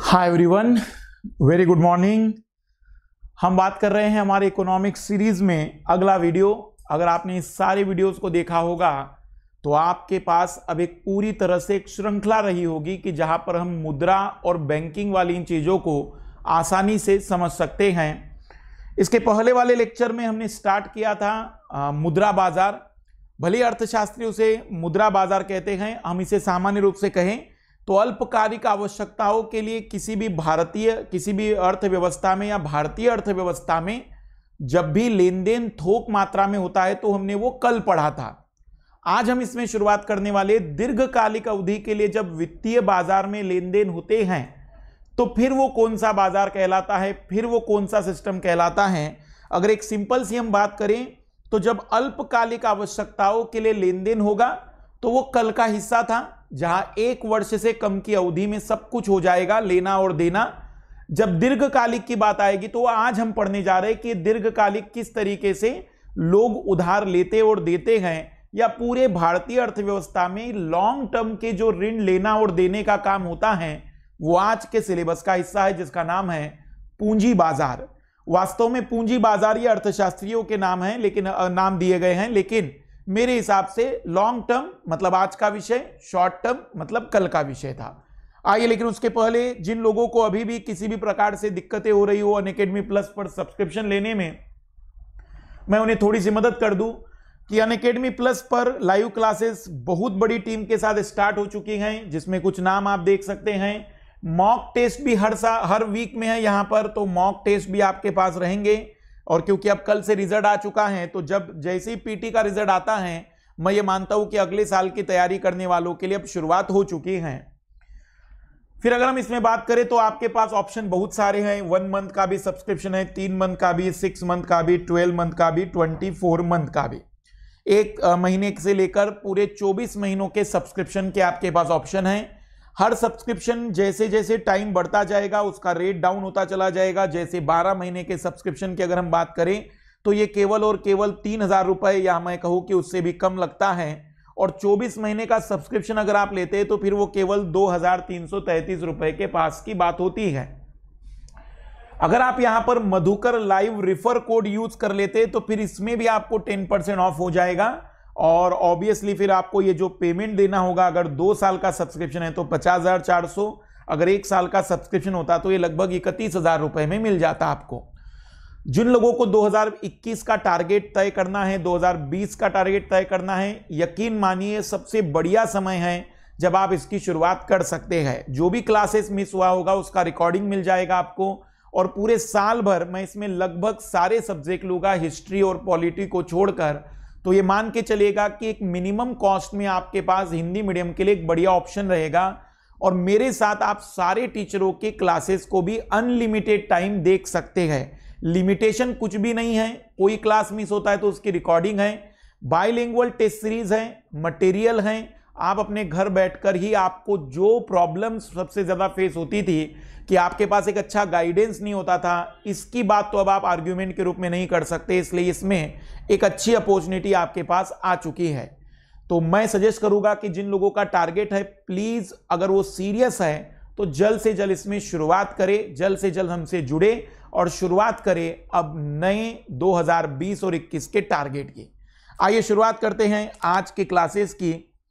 हाय everyone, very good morning. हम बात कर रहे हैं हमारे इकोनॉमिक्स सीरीज में अगला वीडियो। अगर आपने इस सारे वीडियोस को देखा होगा तो आपके पास अब एक पूरी तरह से एक श्रृंखला रही होगी कि जहां पर हम मुद्रा और बैंकिंग वाली इन चीज़ों को आसानी से समझ सकते हैं। इसके पहले वाले लेक्चर में हमने स्टार्ट किया था मुद्रा बाजार। भले अर्थशास्त्री उसे मुद्रा बाजार कहते हैं, हम इसे सामान्य रूप से कहें तो अल्पकालिक आवश्यकताओं के लिए किसी भी अर्थव्यवस्था में या भारतीय अर्थव्यवस्था में जब भी लेन देन थोक मात्रा में होता है तो हमने वो कल पढ़ा था। आज हम इसमें शुरुआत करने वाले दीर्घकालिक अवधि के लिए जब वित्तीय बाजार में लेन देन होते हैं तो फिर वो कौन सा बाजार कहलाता है, फिर वो कौन सा सिस्टम कहलाता है। अगर एक सिंपल सी हम बात करें तो जब अल्पकालिक आवश्यकताओं के लिए लेन देन होगा तो वो कल का हिस्सा था, जहां एक वर्ष से कम की अवधि में सब कुछ हो जाएगा, लेना और देना। जब दीर्घकालिक की बात आएगी तो आज हम पढ़ने जा रहे हैं कि दीर्घकालिक किस तरीके से लोग उधार लेते और देते हैं, या पूरे भारतीय अर्थव्यवस्था में लॉन्ग टर्म के जो ऋण लेना और देने का काम होता है वो आज के सिलेबस का हिस्सा है, जिसका नाम है पूंजी बाजार। वास्तव में पूंजी बाजार ये अर्थशास्त्रियों के नाम दिए गए हैं, लेकिन मेरे हिसाब से लॉन्ग टर्म मतलब आज का विषय, शॉर्ट टर्म मतलब कल का विषय था। आइए, लेकिन उसके पहले जिन लोगों को अभी भी किसी भी प्रकार से दिक्कतें हो रही हो अनअकैडमी प्लस पर सब्सक्रिप्शन लेने में, मैं उन्हें थोड़ी सी मदद कर दूं कि अनअकैडमी प्लस पर लाइव क्लासेस बहुत बड़ी टीम के साथ स्टार्ट हो चुकी हैं, जिसमें कुछ नाम आप देख सकते हैं। मॉक टेस्ट भी हर वीक में है यहाँ पर, तो मॉक टेस्ट भी आपके पास रहेंगे। और क्योंकि अब कल से रिजल्ट आ चुका है तो जैसे ही पीटी का रिजल्ट आता है, मैं ये मानता हूं कि अगले साल की तैयारी करने वालों के लिए अब शुरुआत हो चुकी है। फिर अगर हम इसमें बात करें तो आपके पास ऑप्शन बहुत सारे हैं। 1 मंथ का भी सब्सक्रिप्शन है, 3 मंथ का भी, 6 मंथ का भी, 12 मंथ का भी, 24 मंथ का भी। एक महीने से लेकर पूरे 24 महीनों के सब्सक्रिप्शन के आपके पास ऑप्शन है। हर सब्सक्रिप्शन जैसे जैसे टाइम बढ़ता जाएगा उसका रेट डाउन होता चला जाएगा। जैसे 12 महीने के सब्सक्रिप्शन की अगर हम बात करें तो ये केवल और केवल 3,000 रुपए, या मैं कहूं कि उससे भी कम लगता है। और 24 महीने का सब्सक्रिप्शन अगर आप लेते हैं तो फिर वो केवल 2,333 रुपए के पास की बात होती है। अगर आप यहां पर Madhukar live refer code use कर लेते हैं तो फिर इसमें भी आपको 10% ऑफ हो जाएगा। और ऑब्वियसली फिर आपको ये जो पेमेंट देना होगा, अगर 2 साल का सब्सक्रिप्शन है तो 50,400, अगर 1 साल का सब्सक्रिप्शन होता तो ये लगभग 31,000 रुपए में मिल जाता आपको। जिन लोगों को 2021 का टारगेट तय करना है, 2020 का टारगेट तय करना है, यकीन मानिए सबसे बढ़िया समय है जब आप इसकी शुरुआत कर सकते हैं। जो भी क्लासेस मिस हुआ होगा उसका रिकॉर्डिंग मिल जाएगा आपको। और पूरे साल भर मैं इसमें लगभग सारे सब्जेक्ट लूंगा, हिस्ट्री और पॉलिटी को छोड़कर। तो ये मान के चलिएगा कि एक मिनिमम कॉस्ट में आपके पास हिंदी मीडियम के लिए एक बढ़िया ऑप्शन रहेगा। और मेरे साथ आप सारे टीचरों के क्लासेस को भी अनलिमिटेड टाइम देख सकते हैं। लिमिटेशन कुछ भी नहीं है, कोई क्लास मिस होता है तो उसकी रिकॉर्डिंग है, बाइलिंगुअल टेस्ट सीरीज है, मटेरियल है। आप अपने घर बैठकर ही आपको जो प्रॉब्लम्स सबसे ज्यादा फेस होती थी कि आपके पास एक अच्छा गाइडेंस नहीं होता था, इसकी बात तो अब आप आर्ग्यूमेंट के रूप में नहीं कर सकते। इसलिए इसमें एक अच्छी अपॉर्चुनिटी आपके पास आ चुकी है। तो मैं सजेस्ट करूंगा कि जिन लोगों का टारगेट है, प्लीज अगर वो सीरियस है तो जल्द से जल्द इसमें शुरुआत करें, जल्द से जल्द हमसे जुड़े और शुरुआत करें अब नए 2020 और 21 के टारगेट की। आइए शुरुआत करते हैं आज के क्लासेस की।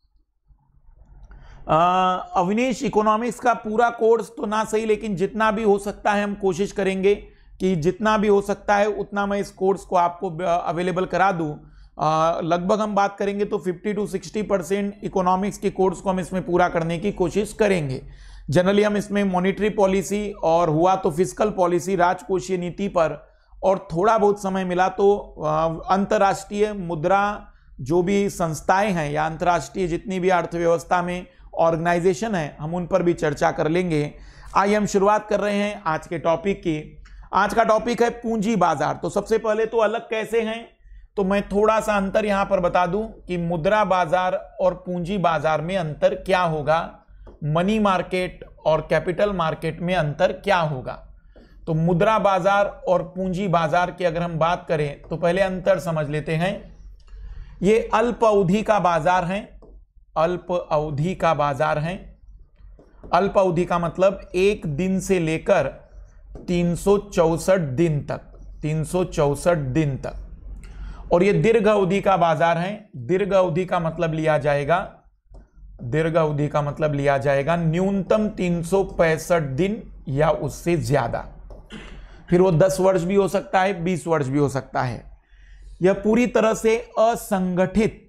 अविनेश, इकोनॉमिक्स का पूरा कोर्स तो ना सही, लेकिन जितना भी हो सकता है हम कोशिश करेंगे कि जितना भी हो सकता है उतना मैं इस कोर्स को आपको अवेलेबल करा दूं। लगभग हम बात करेंगे तो 50 to 60% इकोनॉमिक्स के कोर्स को हम इसमें पूरा करने की कोशिश करेंगे। जनरली हम इसमें मॉनिटरी पॉलिसी और हुआ तो फिस्कल पॉलिसी, राजकोषीय नीति पर, और थोड़ा बहुत समय मिला तो अंतर्राष्ट्रीय मुद्रा जो भी संस्थाएं हैं या अंतर्राष्ट्रीय जितनी भी अर्थव्यवस्था में ऑर्गेनाइजेशन है, हम उन पर भी चर्चा कर लेंगे। आइए हम शुरुआत कर रहे हैं आज के टॉपिक की। आज का टॉपिक है पूंजी बाजार। तो सबसे पहले तो अलग कैसे हैं, तो मैं थोड़ा सा अंतर यहां पर बता दूं कि मुद्रा बाजार और पूंजी बाजार में अंतर क्या होगा, मनी मार्केट और कैपिटल मार्केट में अंतर क्या होगा। तो मुद्रा बाजार और पूंजी बाजार की अगर हम बात करें तो पहले अंतर समझ लेते हैं। ये अल्प अवधि का बाजार है, अल्प अवधि का बाजार है। अल्प अवधि का मतलब 1 दिन से लेकर 364 दिन तक, 364 दिन तक। और ये दीर्घ अवधि का बाजार है। दीर्घ अवधि का मतलब लिया जाएगा, दीर्घ अवधि का मतलब लिया जाएगा न्यूनतम 365 दिन या उससे ज्यादा। फिर वो 10 वर्ष भी हो सकता है, 20 वर्ष भी हो सकता है। यह पूरी तरह से असंगठित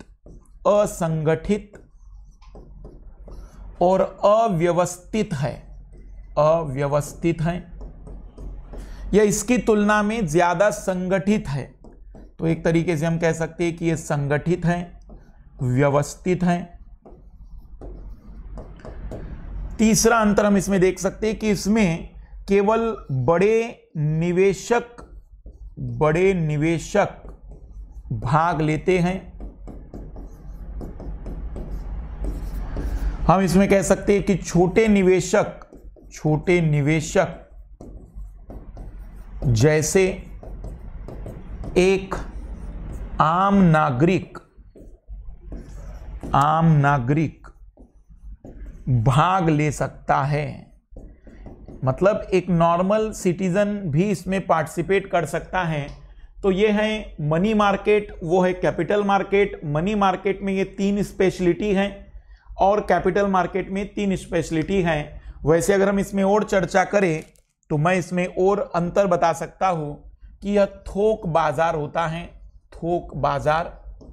और अव्यवस्थित है, अव्यवस्थित है। यह इसकी तुलना में ज्यादा संगठित है। तो एक तरीके से हम कह सकते हैं कि यह संगठित है, व्यवस्थित है। तीसरा अंतर हम इसमें देख सकते हैं कि इसमें केवल बड़े निवेशक भाग लेते हैं। हम इसमें कह सकते हैं कि छोटे निवेशक जैसे एक आम नागरिक भाग ले सकता है। मतलब एक नॉर्मल सिटीजन भी इसमें पार्टिसिपेट कर सकता है। तो ये है मनी मार्केट, वो है कैपिटल मार्केट। मनी मार्केट में ये 3 स्पेशलिटी हैं और कैपिटल मार्केट में 3 स्पेशलिटी हैं। वैसे अगर हम इसमें और चर्चा करें तो मैं इसमें और अंतर बता सकता हूं कि यह थोक बाजार होता है। थोक बाजार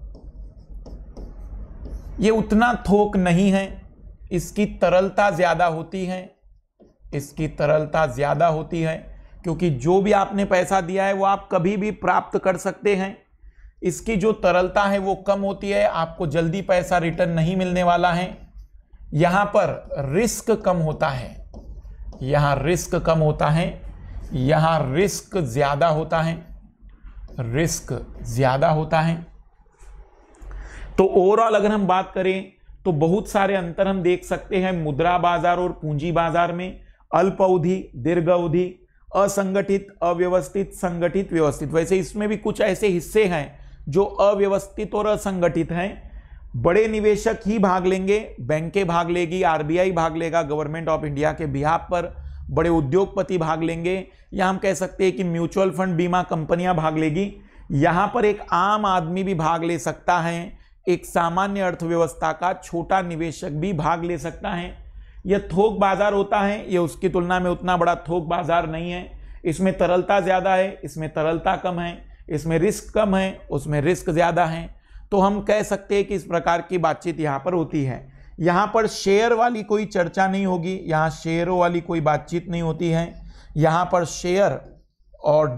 ये उतना थोक नहीं है, इसकी तरलता ज्यादा होती है, इसकी तरलता ज्यादा होती है, क्योंकि जो भी आपने पैसा दिया है वो आप कभी भी प्राप्त कर सकते हैं। इसकी जो तरलता है वो कम होती है, आपको जल्दी पैसा रिटर्न नहीं मिलने वाला है। यहां पर रिस्क कम होता है, यहां रिस्क कम होता है, यहां रिस्क ज्यादा होता है, रिस्क ज्यादा होता है। तो ओवरऑल अगर हम बात करें तो बहुत सारे अंतर हम देख सकते हैं मुद्रा बाजार और पूंजी बाजार में। अल्प अवधि, दीर्घ अवधि, असंगठित, अव्यवस्थित, संगठित, व्यवस्थित। वैसे इसमें भी कुछ ऐसे हिस्से हैं जो अव्यवस्थित और असंगठित हैं। बड़े निवेशक ही भाग लेंगे, बैंकें भाग लेगी, आरबीआई भाग लेगा गवर्नमेंट ऑफ इंडिया के बिहाफ पर, बड़े उद्योगपति भाग लेंगे, या हम कह सकते हैं कि म्यूचुअल फंड, बीमा कंपनियां भाग लेगी। यहां पर एक आम आदमी भी भाग ले सकता है, एक सामान्य अर्थव्यवस्था का छोटा निवेशक भी भाग ले सकता है। यह थोक बाजार होता है, यह उसकी तुलना में उतना बड़ा थोक बाजार नहीं है। इसमें तरलता ज्यादा है, इसमें तरलता कम है, इसमें रिस्क कम है, उसमें रिस्क ज्यादा है। तो हम कह सकते हैं कि इस प्रकार की बातचीत यहां पर होती है। यहां पर शेयर वाली कोई चर्चा नहीं होगी, यहां शेयरों वाली कोई बातचीत नहीं होती है। यहां पर शेयर और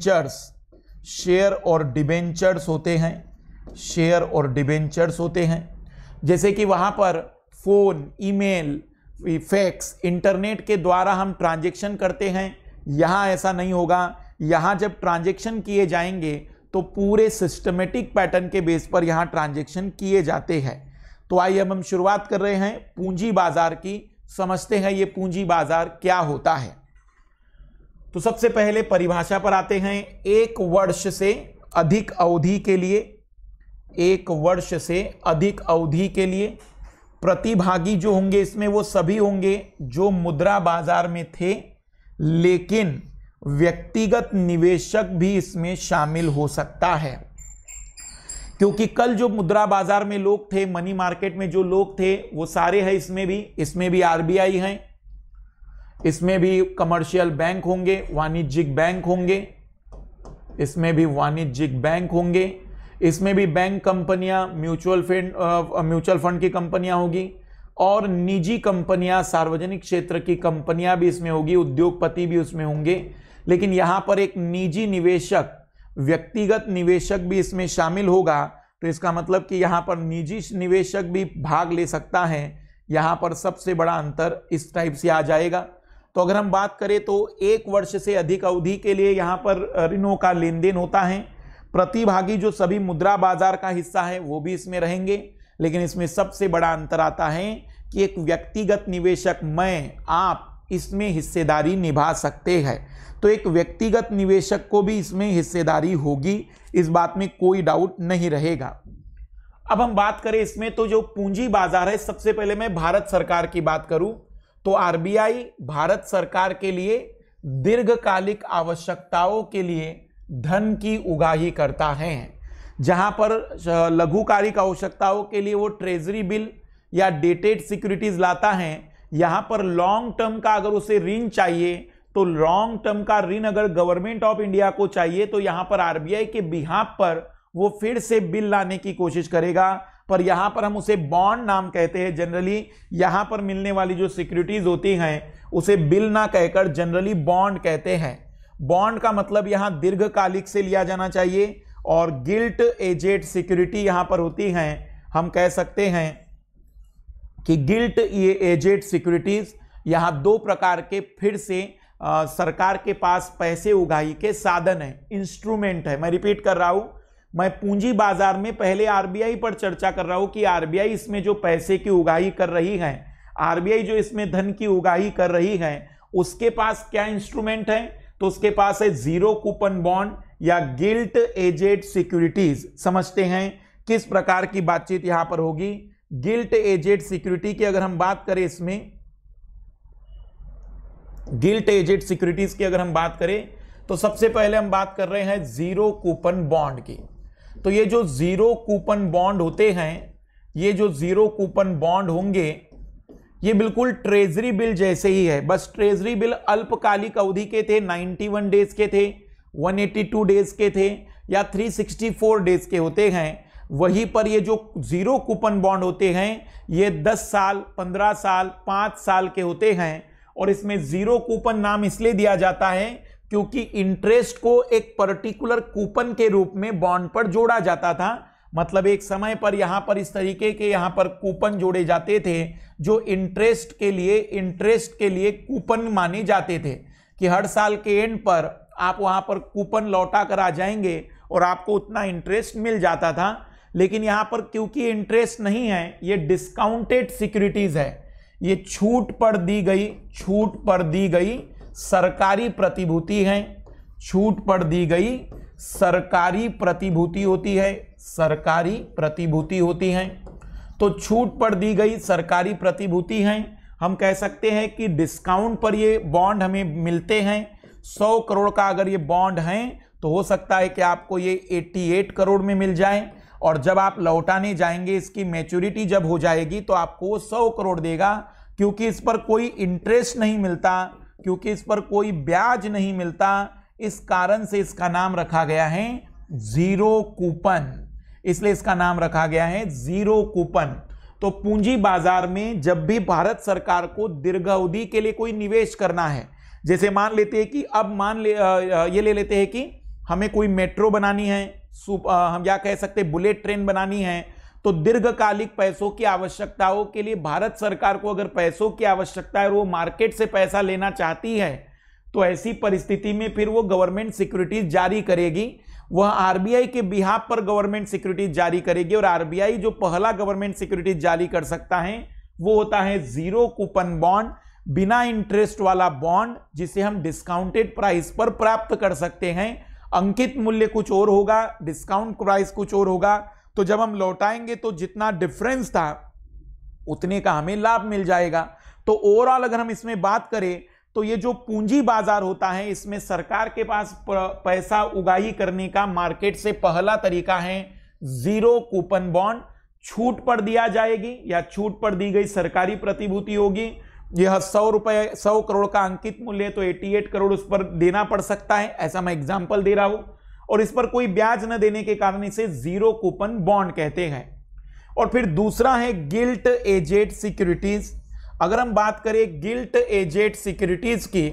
डिबेंचर्स होते हैं, शेयर और डिबेंचर्स होते हैं। जैसे कि वहां पर फोन, ईमेल, फैक्स, इंटरनेट के द्वारा हम ट्रांजैक्शन करते हैं, यहां ऐसा नहीं होगा। यहां जब ट्रांजैक्शन किए जाएंगे तो पूरे सिस्टमेटिक पैटर्न के बेस पर यहां ट्रांजैक्शन किए जाते हैं। तो आइए अब हम शुरुआत कर रहे हैं पूंजी बाजार की, समझते हैं ये पूंजी बाजार क्या होता है। तो सबसे पहले परिभाषा पर आते हैं। 1 वर्ष से अधिक अवधि के लिए, 1 वर्ष से अधिक अवधि के लिए प्रतिभागी जो होंगे इसमें वो सभी होंगे जो मुद्रा बाजार में थे, लेकिन व्यक्तिगत निवेशक भी इसमें शामिल हो सकता है। क्योंकि कल जो मुद्रा बाजार में लोग थे, मनी मार्केट में जो लोग थे वो सारे हैं इसमें भी आरबीआई हैं, इसमें भी कमर्शियल बैंक होंगे, वाणिज्यिक बैंक होंगे, इसमें भी वाणिज्यिक बैंक होंगे, इसमें भी बैंक कंपनियां, म्यूचुअल फंड की कंपनियां होगी, और निजी कंपनियां, सार्वजनिक क्षेत्र की कंपनियां भी इसमें होगी, उद्योगपति भी उसमें होंगे। लेकिन यहां पर एक निजी निवेशक, व्यक्तिगत निवेशक भी इसमें शामिल होगा। तो इसका मतलब कि यहां पर निजी निवेशक भी भाग ले सकता है। यहां पर सबसे बड़ा अंतर इस टाइप से आ जाएगा। तो अगर हम बात करें तो 1 वर्ष से अधिक अवधि के लिए यहां पर ऋणों का लेन देन होता है। प्रतिभागी जो सभी मुद्रा बाजार का हिस्सा है वो भी इसमें रहेंगे, लेकिन इसमें सबसे बड़ा अंतर आता है कि एक व्यक्तिगत निवेशक, मैं, आप इसमें हिस्सेदारी निभा सकते हैं। तो एक व्यक्तिगत निवेशक को भी इसमें हिस्सेदारी होगी, इस बात में कोई डाउट नहीं रहेगा। अब हम बात करें इसमें तो जो पूंजी बाजार है, सबसे पहले मैं भारत सरकार की बात करूं तो आरबीआई भारत सरकार के लिए दीर्घकालिक आवश्यकताओं के लिए धन की उगाही करता है। जहां पर लघुकालिक आवश्यकताओं के लिए वो ट्रेजरी बिल या डेटेड सिक्योरिटीज लाता है, यहां पर लॉन्ग टर्म का अगर उसे ऋण चाहिए तो लॉन्ग टर्म का ऋण अगर गवर्नमेंट ऑफ इंडिया को चाहिए तो यहां पर आरबीआई के बिहाफ पर वो फिर से बिल लाने की कोशिश करेगा, पर यहां पर हम उसे बॉन्ड नाम कहते हैं। जनरली यहां पर मिलने वाली जो सिक्योरिटीज होती हैं उसे बिल ना कहकर जनरली बॉन्ड कहते हैं। बॉन्ड का मतलब यहां दीर्घकालिक से लिया जाना चाहिए, और गिल्ट एजेड सिक्योरिटी यहां पर होती हैं। हम कह सकते हैं कि गिल्ट एजेड सिक्योरिटीज यहां दो प्रकार के फिर से सरकार के पास पैसे उगाही के साधन है, इंस्ट्रूमेंट है। मैं रिपीट कर रहा हूं, मैं पूंजी बाजार में पहले आरबीआई पर चर्चा कर रहा हूं कि आरबीआई इसमें जो पैसे की उगाही कर रही है, आरबीआई जो इसमें धन की उगाही कर रही है, उसके पास क्या इंस्ट्रूमेंट है? तो उसके पास है जीरो कूपन बॉन्ड या गिल्ट एजेड सिक्योरिटीज। समझते हैं किस प्रकार की बातचीत यहां पर होगी। गिल्ट एजेड सिक्योरिटी की अगर हम बात करें, इसमें गिल्ट एजेड सिक्योरिटीज की अगर हम बात करें तो सबसे पहले हम बात कर रहे हैं जीरो कूपन बॉन्ड की। तो ये जो जीरो कूपन बॉन्ड होते हैं, ये जो जीरो कूपन बॉन्ड होंगे, ये बिल्कुल ट्रेजरी बिल जैसे ही है, बस ट्रेजरी बिल अल्पकालिक अवधि के थे, 91 डेज के थे, 182 डेज के थे या 364 डेज के होते हैं। वहीं पर ये जो जीरो कूपन बॉन्ड होते हैं ये 10 साल, 15 साल, 5 साल के होते हैं। और इसमें जीरो कूपन नाम इसलिए दिया जाता है क्योंकि इंटरेस्ट को एक पर्टिकुलर कूपन के रूप में बॉन्ड पर जोड़ा जाता था। मतलब एक समय पर यहां पर इस तरीके के यहां पर कूपन जोड़े जाते थे जो इंटरेस्ट के लिए कूपन माने जाते थे कि हर साल के एंड पर आप वहां पर कूपन लौटा कर आ जाएंगे और आपको उतना इंटरेस्ट मिल जाता था। लेकिन यहां पर क्योंकि इंटरेस्ट नहीं है, ये डिस्काउंटेड सिक्योरिटीज है, ये छूट पर दी गई सरकारी प्रतिभूति है, छूट पर दी गई सरकारी प्रतिभूति होती है, सरकारी प्रतिभूति होती है। तो छूट पर दी गई सरकारी प्रतिभूति हैं। हम कह सकते हैं कि डिस्काउंट पर ये बॉन्ड हमें मिलते हैं। 100 करोड़ का अगर ये बॉन्ड है तो हो सकता है कि आपको ये 88 करोड़ में मिल जाए, और जब आप लौटाने जाएंगे, इसकी मैच्योरिटी जब हो जाएगी तो आपको वो 100 करोड़ देगा। क्योंकि इस पर कोई इंटरेस्ट नहीं मिलता, क्योंकि इस पर कोई ब्याज नहीं मिलता, इस कारण से इसका नाम रखा गया है जीरो कूपन। इसलिए इसका नाम रखा गया है जीरो कूपन। तो पूंजी बाजार में जब भी भारत सरकार को दीर्घावधि के लिए कोई निवेश करना है, जैसे मान लेते हैं कि अब ये ले लेते हैं कि हमें कोई मेट्रो बनानी है, हम क्या कह सकते हैं बुलेट ट्रेन बनानी है, तो दीर्घकालिक पैसों की आवश्यकताओं के लिए भारत सरकार को अगर पैसों की आवश्यकता है और वो मार्केट से पैसा लेना चाहती है तो ऐसी परिस्थिति में फिर वो गवर्नमेंट सिक्योरिटीज जारी करेगी। वह आरबीआई के बिहाफ पर गवर्नमेंट सिक्योरिटीज जारी करेगी, और आरबीआई जो पहला गवर्नमेंट सिक्योरिटीज जारी कर सकता है वो होता है जीरो कूपन बॉन्ड, बिना इंटरेस्ट वाला बॉन्ड, जिसे हम डिस्काउंटेड प्राइस पर प्राप्त कर सकते हैं। अंकित मूल्य कुछ और होगा, डिस्काउंट प्राइस कुछ और होगा। तो जब हम लौटाएंगे तो जितना डिफरेंस था उतने का हमें लाभ मिल जाएगा। तो ओवरऑल अगर हम इसमें बात करें तो ये जो पूंजी बाजार होता है, इसमें सरकार के पास पैसा उगाही करने का मार्केट से पहला तरीका है जीरो कूपन बॉन्ड। छूट पर दिया जाएगी या छूट पर दी गई सरकारी प्रतिभूति होगी। यह 100 करोड़ का अंकित मूल्य है तो 88 करोड़ उस पर देना पड़ सकता है, ऐसा मैं एग्जांपल दे रहा हूं, और इस पर कोई ब्याज न देने के कारण इसे जीरो कूपन बॉन्ड कहते हैं। और फिर दूसरा है गिल्ट एजेड सिक्योरिटीज। अगर हम बात करें गिल्ट एजेड सिक्योरिटीज की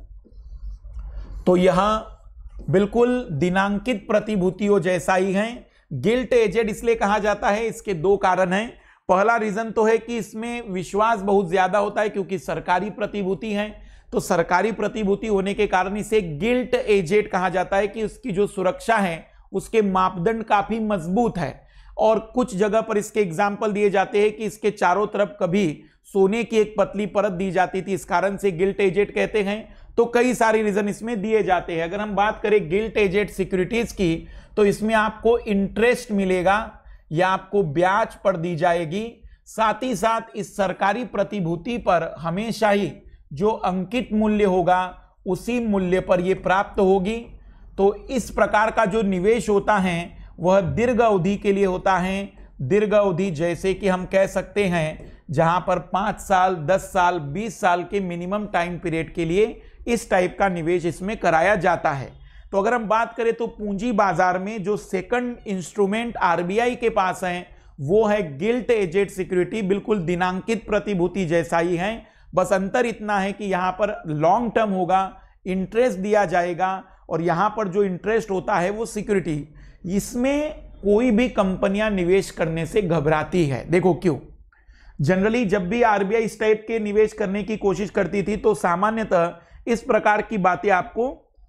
तो यहां बिल्कुल दिनांकित प्रतिभूतियों जैसा ही है। गिल्ट एजेड इसलिए कहा जाता है, इसके दो कारण हैं। पहला रीजन तो है कि इसमें विश्वास बहुत ज्यादा होता है क्योंकि सरकारी प्रतिभूति है, तो सरकारी प्रतिभूति होने के कारण इसे गिल्ट एजेड कहा जाता है कि उसकी जो सुरक्षा है उसके मापदंड काफी मजबूत है। और कुछ जगह पर इसके एग्जाम्पल दिए जाते हैं कि इसके चारों तरफ कभी सोने की एक पतली परत दी जाती थी, इस कारण से गिल्ट एजेड कहते हैं। तो कई सारे रीजन इसमें दिए जाते हैं। अगर हम बात करें गिल्ट एजेड सिक्योरिटीज की तो इसमें आपको इंटरेस्ट मिलेगा या आपको ब्याज पर दी जाएगी। साथ ही साथ इस सरकारी प्रतिभूति पर हमेशा ही जो अंकित मूल्य होगा उसी मूल्य पर यह प्राप्त होगी। तो इस प्रकार का जो निवेश होता है वह दीर्घ अवधि के लिए होता है। दीर्घ अवधि जैसे कि हम कह सकते हैं जहां पर 5 साल, 10 साल, 20 साल के मिनिमम टाइम पीरियड के लिए इस टाइप का निवेश इसमें कराया जाता है। तो अगर हम बात करें तो पूंजी बाजार में जो सेकंड इंस्ट्रूमेंट आरबीआई के पास है वो है गिल्ट एजेड सिक्योरिटी, बिल्कुल दिनांकित प्रतिभूति जैसा ही है, बस अंतर इतना है कि यहां पर लॉन्ग टर्म होगा, इंटरेस्ट दिया जाएगा और यहां पर जो इंटरेस्ट होता है वो सिक्योरिटी। इसमें कोई भी कंपनियां निवेश करने से घबराती है। देखो क्यों? जनरली जब भी आरबीआई इस टाइप के निवेश करने की कोशिश करती थी तो सामान्यतः इस प्रकार की बातें आपको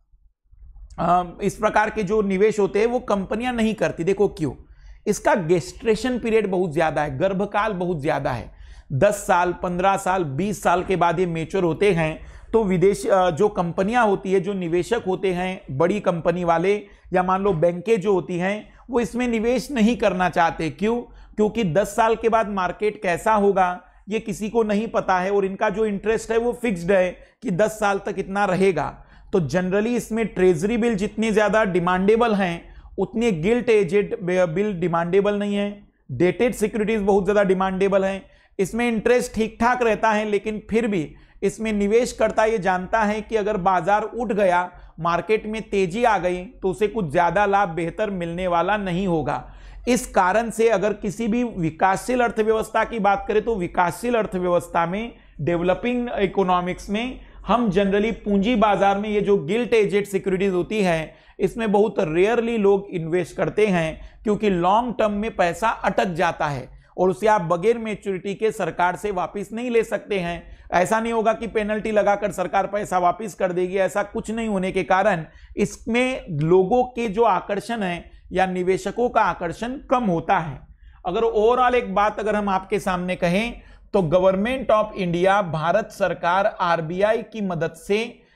इस प्रकार के जो निवेश होते हैं वो कंपनियां नहीं करती। देखो क्यों? इसका गेस्ट्रेशन पीरियड बहुत ज्यादा है, गर्भकाल बहुत ज्यादा है। 10 साल, 15 साल, 20 साल के बाद ये मेच्योर होते हैं। तो विदेश जो कंपनियां होती है, जो निवेशक होते हैं, बड़ी कंपनी वाले या मान लो बैंकें जो होती हैं, वो इसमें निवेश नहीं करना चाहते। क्यों? क्योंकि 10 साल के बाद मार्केट कैसा होगा ये किसी को नहीं पता है और इनका जो इंटरेस्ट है वो फिक्स्ड है कि 10 साल तक इतना रहेगा। तो जनरली इसमें ट्रेजरी बिल जितने ज्यादा डिमांडेबल हैं उतने गिल्ट एजेड बिल डिमांडेबल नहीं है। डेटेड सिक्योरिटीज बहुत ज्यादा डिमांडेबल हैं। इसमें इंटरेस्ट ठीक ठाक रहता है, लेकिन फिर भी इसमें निवेशकर्ता ये जानता है कि अगर बाजार उठ गया, मार्केट में तेजी आ गई तो उसे कुछ ज्यादा लाभ बेहतर मिलने वाला नहीं होगा। इस कारण से अगर किसी भी विकासशील अर्थव्यवस्था की बात करें तो विकासशील अर्थव्यवस्था में, डेवलपिंग इकोनॉमिक्स में, हम जनरली पूंजी बाजार में ये जो गिल्ट एजेड सिक्योरिटीज होती है इसमें बहुत रेयरली लोग इन्वेस्ट करते हैं, क्योंकि लॉन्ग टर्म में पैसा अटक जाता है और उसे आप बगैर मैच्योरिटी के सरकार से वापस नहीं ले सकते हैं। ऐसा नहीं होगा कि पेनल्टी लगाकर सरकार पैसा वापस कर देगी, ऐसा कुछ नहीं होने के कारण इसमें लोगों के जो आकर्षण है या निवेशकों का आकर्षण कम होता है। अगर ओवरऑल एक बात अगर हम आपके सामने कहें तो गवर्नमेंट ऑफ इंडिया, भारत सरकार आरबीआई की मदद से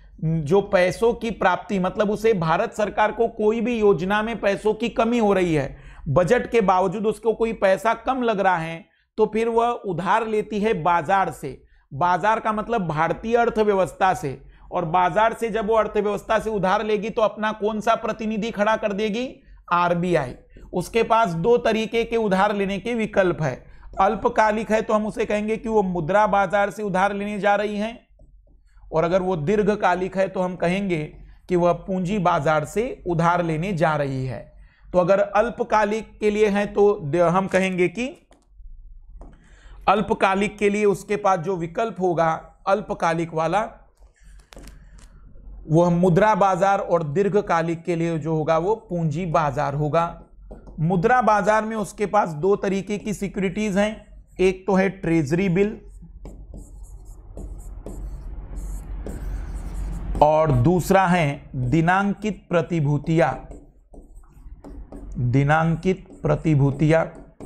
जो पैसों की प्राप्ति, मतलब उसे भारत सरकार को कोई भी योजना में पैसों की कमी हो रही है, बजट के बावजूद उसको कोई पैसा कम लग रहा है, तो फिर वह उधार लेती है बाजार से। बाजार का मतलब भारतीय अर्थव्यवस्था से, और बाजार से जब वो अर्थव्यवस्था से उधार लेगी तो अपना कौन सा प्रतिनिधि खड़ा कर देगी? आरबीआई। उसके पास 2 तरीके के उधार लेने के विकल्प है। अल्पकालिक है तो हम उसे कहेंगे कि वो मुद्रा बाजार से उधार लेने जा रही है, और अगर वो दीर्घकालिक है तो हम कहेंगे कि वह पूंजी बाजार से उधार लेने जा रही है। तो अगर अल्पकालिक के लिए है तो हम कहेंगे कि अल्पकालिक के लिए उसके पास जो विकल्प होगा अल्पकालिक वाला वह मुद्रा बाजार, और दीर्घकालिक के लिए जो होगा वो पूंजी बाजार होगा। मुद्रा बाजार में उसके पास 2 तरीके की सिक्योरिटीज हैं। एक तो है ट्रेजरी बिल और दूसरा है दिनांकित प्रतिभूतियां। दिनांकित प्रतिभूतियां।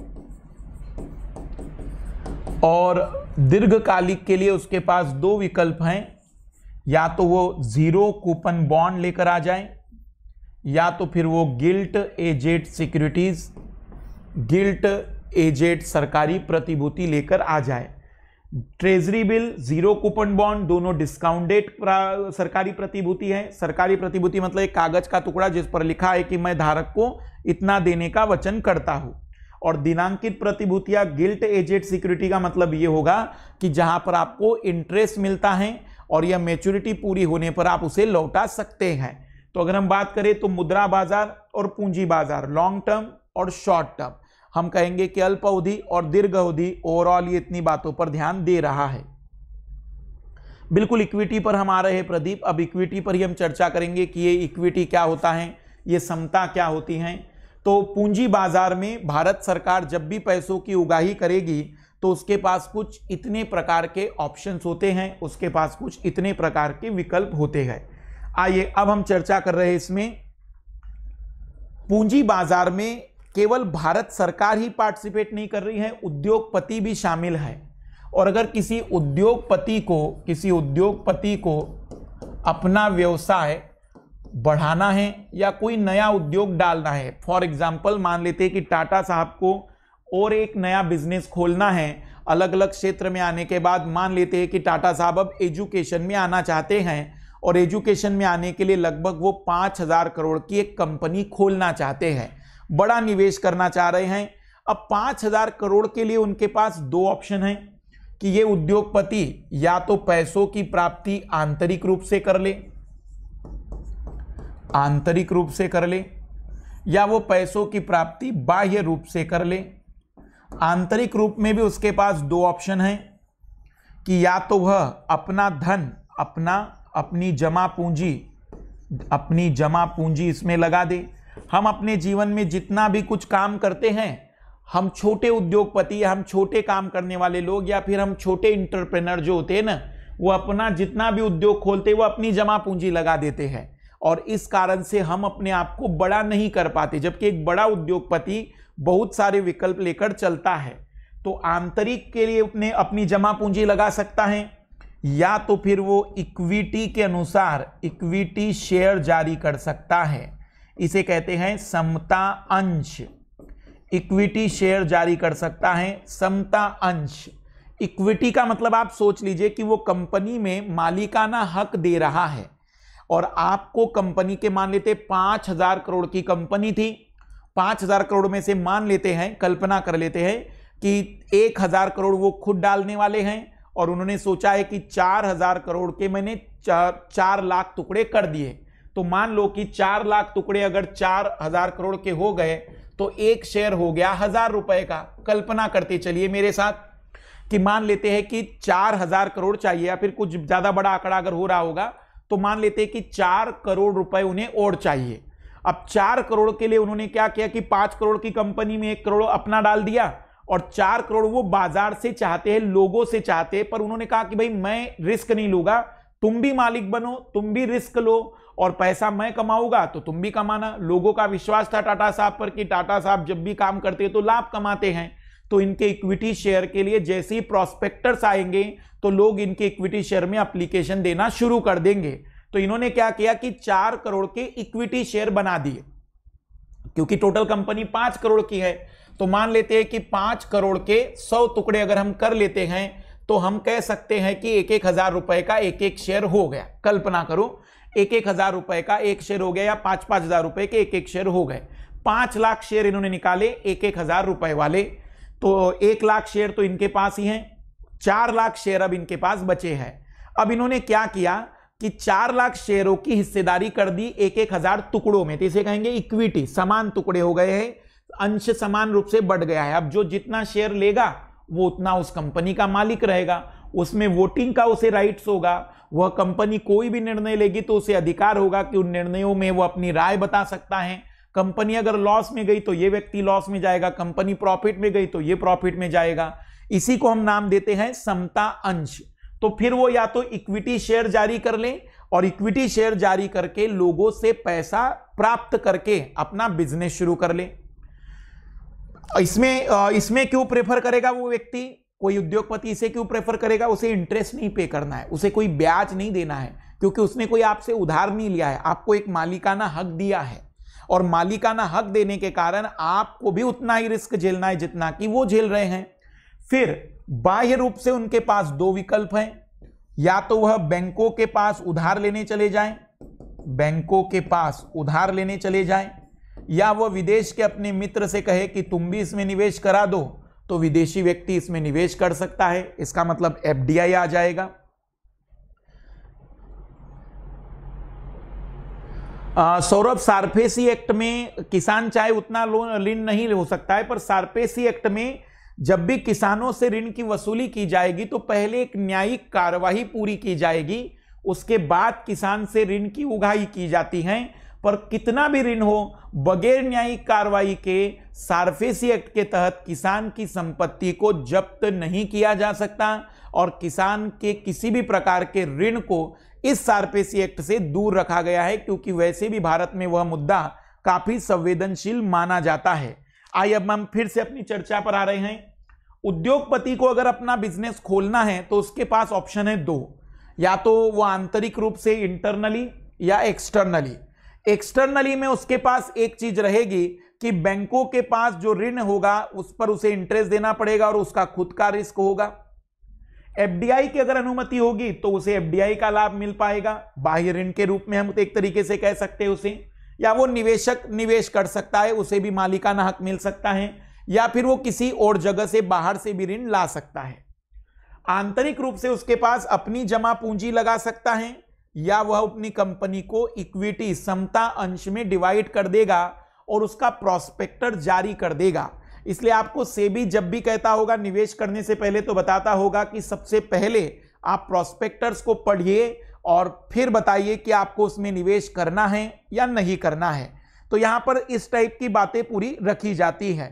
और दीर्घकालिक के लिए उसके पास 2 विकल्प हैं, या तो वो 0 कूपन बॉन्ड लेकर आ जाए या तो फिर वो gilt edged securities, gilt edged सरकारी प्रतिभूति लेकर आ जाए। ट्रेजरी बिल, 0 कूपन बॉन्ड दोनों डिस्काउंटेड सरकारी प्रतिभूति है। सरकारी प्रतिभूति मतलब एक कागज का टुकड़ा जिस पर लिखा है कि मैं धारक को इतना देने का वचन करता हूं। और दिनांकित प्रतिभूतियां, गिल्ट एजेड सिक्योरिटी का मतलब यह होगा कि जहां पर आपको इंटरेस्ट मिलता है और यह मैच्योरिटी पूरी होने पर आप उसे लौटा सकते हैं। तो अगर हम बात करें तो मुद्रा बाजार और पूंजी बाजार, लॉन्ग टर्म और शॉर्ट टर्म, हम कहेंगे कि अल्प अवधि और दीर्घ अवधि, ओवरऑल ये इतनी बातों पर ध्यान दे रहा है। बिल्कुल इक्विटी पर हम आ रहे हैं प्रदीप। अब इक्विटी पर ही हम चर्चा करेंगे कि ये इक्विटी क्या होता है, ये समता क्या होती है। तो पूंजी बाजार में भारत सरकार जब भी पैसों की उगाही करेगी तो उसके पास कुछ इतने प्रकार के ऑप्शंस होते हैं, उसके पास कुछ इतने प्रकार के विकल्प होते हैं। आइए अब हम चर्चा कर रहे हैं इसमें। पूंजी बाजार में केवल भारत सरकार ही पार्टिसिपेट नहीं कर रही है, उद्योगपति भी शामिल है। और अगर किसी उद्योगपति को अपना व्यवसाय बढ़ाना है या कोई नया उद्योग डालना है, फॉर एग्जाम्पल मान लेते हैं कि टाटा साहब को और एक नया बिजनेस खोलना है, अलग अलग क्षेत्र में आने के बाद मान लेते हैं कि टाटा साहब अब एजुकेशन में आना चाहते हैं और एजुकेशन में आने के लिए लगभग वो 5,000 करोड़ की एक कंपनी खोलना चाहते हैं, बड़ा निवेश करना चाह रहे हैं। अब 5,000 करोड़ के लिए उनके पास दो ऑप्शन हैं कि ये उद्योगपति या तो पैसों की प्राप्ति आंतरिक रूप से कर ले, आंतरिक रूप से कर ले, या वो पैसों की प्राप्ति बाह्य रूप से कर ले। आंतरिक रूप में भी उसके पास दो ऑप्शन हैं कि या तो वह अपना धन, अपनी जमा पूंजी इसमें लगा दे। हम अपने जीवन में जितना भी कुछ काम करते हैं, हम छोटे उद्योगपति, हम छोटे काम करने वाले लोग, या फिर हम छोटे इंटरप्रेनर जो होते हैं ना, वो अपना जितना भी उद्योग खोलते हैं वो अपनी जमा पूंजी लगा देते हैं और इस कारण से हम अपने आप को बड़ा नहीं कर पाते। जबकि एक बड़ा उद्योगपति बहुत सारे विकल्प लेकर चलता है। तो आंतरिक के लिए अपनी जमा पूंजी लगा सकता है, या तो फिर वो इक्विटी के अनुसार इक्विटी शेयर जारी कर सकता है। इसे कहते हैं समता अंश। इक्विटी शेयर जारी कर सकता है, समता अंश। इक्विटी का मतलब आप सोच लीजिए कि वो कंपनी में मालिकाना हक दे रहा है और आपको कंपनी के, मान लेते 5,000 करोड़ की कंपनी थी, 5,000 करोड़ में से मान लेते हैं, कल्पना कर लेते हैं कि 1,000 करोड़ वो खुद डालने वाले हैं और उन्होंने सोचा है कि 4,000 करोड़ के मैंने 4 लाख टुकड़े कर दिए। तो मान लो कि 4 लाख टुकड़े अगर 4,000 करोड़ के हो गए तो एक शेयर हो गया 1,000 रुपए का। कल्पना करते चलिए मेरे साथ कि मान लेते हैं कि 4,000 करोड़ चाहिए, या फिर कुछ ज्यादा बड़ा आंकड़ा अगर हो रहा होगा तो मान लेते हैं कि 4 करोड़ रुपए उन्हें और चाहिए। अब 4 करोड़ के लिए उन्होंने क्या किया कि 5 करोड़ की कंपनी में 1 करोड़ अपना डाल दिया और 4 करोड़ वो बाजार से चाहते हैं, लोगों से चाहते हैं। पर उन्होंने कहा कि भाई मैं रिस्क नहीं लूंगा, तुम भी मालिक बनो, तुम भी रिस्क लो और पैसा मैं कमाऊंगा तो तुम भी कमाना। लोगों का विश्वास था टाटा साहब पर कि टाटा साहब जब भी काम करते हैं तो लाभ कमाते हैं। तो इनके इक्विटी शेयर के लिए जैसे ही प्रॉस्पेक्टर्स आएंगे तो लोग इनके इक्विटी शेयर में एप्लीकेशन देना शुरू कर देंगे। तो इन्होंने क्या किया कि 4 करोड़ के इक्विटी शेयर बना दिए, क्योंकि टोटल कंपनी 5 करोड़ की है। तो मान लेते हैं कि 5 करोड़ के 100 टुकड़े अगर हम कर लेते हैं तो हम कह सकते हैं कि 1,000 रुपए का एक शेयर हो गया। कल्पना करो 1,000 रुपए का एक शेयर हो गया, या 5,000 रुपए के एक शेयर हो गए। 5 लाख शेयर इन्होंने निकाले 1,000 रुपए वाले, तो 1 लाख शेयर तो इनके पास ही हैं, 4 लाख शेयर अब इनके पास बचे हैं। अब इन्होंने क्या किया कि 4 लाख शेयरों की हिस्सेदारी कर दी 1,000 टुकड़ों में। तो इसे कहेंगे इक्विटी, समान टुकड़े हो गए हैं, अंश समान रूप से बढ़ गया है। अब जो जितना शेयर लेगा वो उतना उस कंपनी का मालिक रहेगा, उसमें वोटिंग का उसे राइट्स होगा। वह कंपनी कोई भी निर्णय लेगी तो उसे अधिकार होगा कि उन निर्णयों में वो अपनी राय बता सकता है। कंपनी अगर लॉस में गई तो ये व्यक्ति लॉस में जाएगा, कंपनी प्रॉफिट में गई तो ये प्रॉफिट में जाएगा। इसी को हम नाम देते हैं समता अंश। तो फिर वो या तो इक्विटी शेयर जारी कर ले और इक्विटी शेयर जारी करके लोगों से पैसा प्राप्त करके अपना बिजनेस शुरू कर ले। इसमें क्यों प्रेफर करेगा वो व्यक्ति, कोई उद्योगपति इसे क्यों प्रेफर करेगा? उसे इंटरेस्ट नहीं पे करना है, उसे कोई ब्याज नहीं देना है, क्योंकि उसने कोई आपसे उधार नहीं लिया है, आपको एक मालिकाना हक दिया है और मालिकाना हक देने के कारण आपको भी उतना ही रिस्क झेलना है जितना कि वो झेल रहे हैं। फिर बाह्य रूप से उनके पास 2 विकल्प हैं, या तो वह बैंकों के पास उधार लेने चले जाएं, बैंकों के पास उधार लेने चले जाएं, या वह विदेश के अपने मित्र से कहे कि तुम भी इसमें निवेश करा दो, तो विदेशी व्यक्ति इसमें निवेश कर सकता है। इसका मतलब एफडीआई आ जाएगा। सौरभ, सारफेसी एक्ट में किसान चाहे उतना ऋण नहीं हो सकता है, पर सारफेसी एक्ट में जब भी किसानों से ऋण की वसूली की जाएगी तो पहले एक न्यायिक कार्यवाही पूरी की जाएगी, उसके बाद किसान से ऋण की उगाही की जाती है। पर कितना भी ऋण हो, बगैर न्यायिक कार्रवाई के सारफेसी एक्ट के तहत किसान की संपत्ति को जब्त नहीं किया जा सकता और किसान के किसी भी प्रकार के ऋण को इस सारफेसी एक्ट से दूर रखा गया है, क्योंकि वैसे भी भारत में वह मुद्दा काफी संवेदनशील माना जाता है। आइए अब हम फिर से अपनी चर्चा पर आ रहे हैं। उद्योगपति को अगर अपना बिजनेस खोलना है तो उसके पास ऑप्शन है 2, या तो वो आंतरिक रूप से इंटरनली या एक्सटर्नली। एक्सटर्नली में उसके पास एक चीज रहेगी कि बैंकों के पास जो ऋण होगा उस पर उसे इंटरेस्ट देना पड़ेगा और उसका खुद का रिस्क होगा। एफडीआई की अगर अनुमति होगी तो उसे एफडीआई का लाभ मिल पाएगा, बाह्य ऋण के रूप में हम एक तरीके से कह सकते हैं उसे, या वो निवेशक निवेश कर सकता है, उसे भी मालिकाना हक मिल सकता है, या फिर वो किसी और जगह से बाहर से भी ऋण ला सकता है। आंतरिक रूप से उसके पास अपनी जमा पूंजी लगा सकता है, या वह अपनी कंपनी को इक्विटी समता अंश में डिवाइड कर देगा और उसका प्रॉस्पेक्टर जारी कर देगा। इसलिए आपको सेबी जब भी कहता होगा निवेश करने से पहले तो बताता होगा कि सबसे पहले आप प्रॉस्पेक्टर्स को पढ़िए और फिर बताइए कि आपको उसमें निवेश करना है या नहीं करना है। तो यहां पर इस टाइप की बातें पूरी रखी जाती है।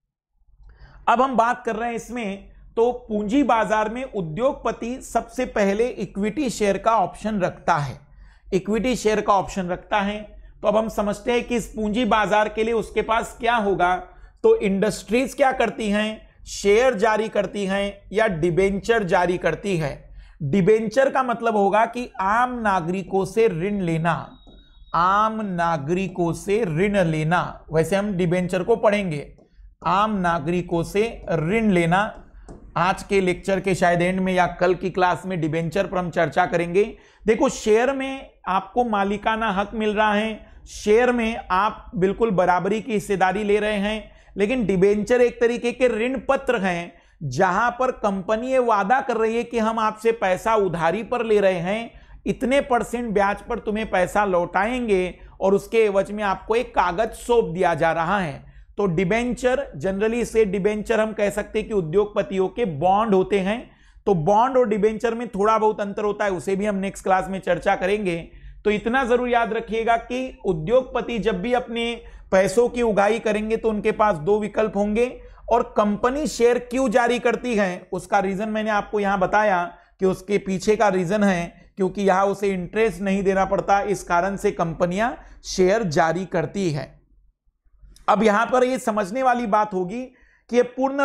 अब हम बात कर रहे हैं इसमें, तो पूंजी बाजार में उद्योगपति सबसे पहले इक्विटी शेयर का ऑप्शन रखता है, इक्विटी शेयर का ऑप्शन रखता है। तो अब हम समझते हैं कि इस पूंजी बाजार के लिए उसके पास क्या होगा। तो इंडस्ट्रीज क्या करती हैं, शेयर जारी करती हैं या डिबेंचर जारी करती है। डिबेंचर का मतलब होगा कि आम नागरिकों से ऋण लेना, आम नागरिकों से ऋण लेना। वैसे हम डिबेंचर को पढ़ेंगे, आम नागरिकों से ऋण लेना। आज के लेक्चर के शायद एंड में या कल की क्लास में डिबेंचर पर हम चर्चा करेंगे। देखो, शेयर में आपको मालिकाना हक मिल रहा है, शेयर में आप बिल्कुल बराबरी की हिस्सेदारी ले रहे हैं, लेकिन डिबेंचर एक तरीके के ऋण पत्र हैं जहां पर कंपनी ये वादा कर रही है कि हम आपसे पैसा उधारी पर ले रहे हैं, इतने % ब्याज पर तुम्हें पैसा लौटाएंगे और उसके एवज में आपको एक कागज सौंप दिया जा रहा है। तो डिबेंचर, जनरली से डिबेंचर हम कह सकते हैं कि उद्योगपतियों के बॉन्ड होते हैं। तो बॉन्ड और डिबेंचर में थोड़ा बहुत अंतर होता है, उसे भी हम नेक्स्ट क्लास में चर्चा करेंगे। तो इतना जरूर याद रखिएगा कि उद्योगपति जब भी अपने पैसों की उगाही करेंगे तो उनके पास दो विकल्प होंगे, और कंपनी शेयर क्यों जारी करती है उसका रीजन मैंने आपको यहां बताया कि उसके पीछे का रीजन है क्योंकि यहां उसे इंटरेस्ट नहीं देना पड़ता, इस कारण से कंपनियां शेयर जारी करती है। अब यहां पर यह समझने वाली बात होगी कि यह पूर्ण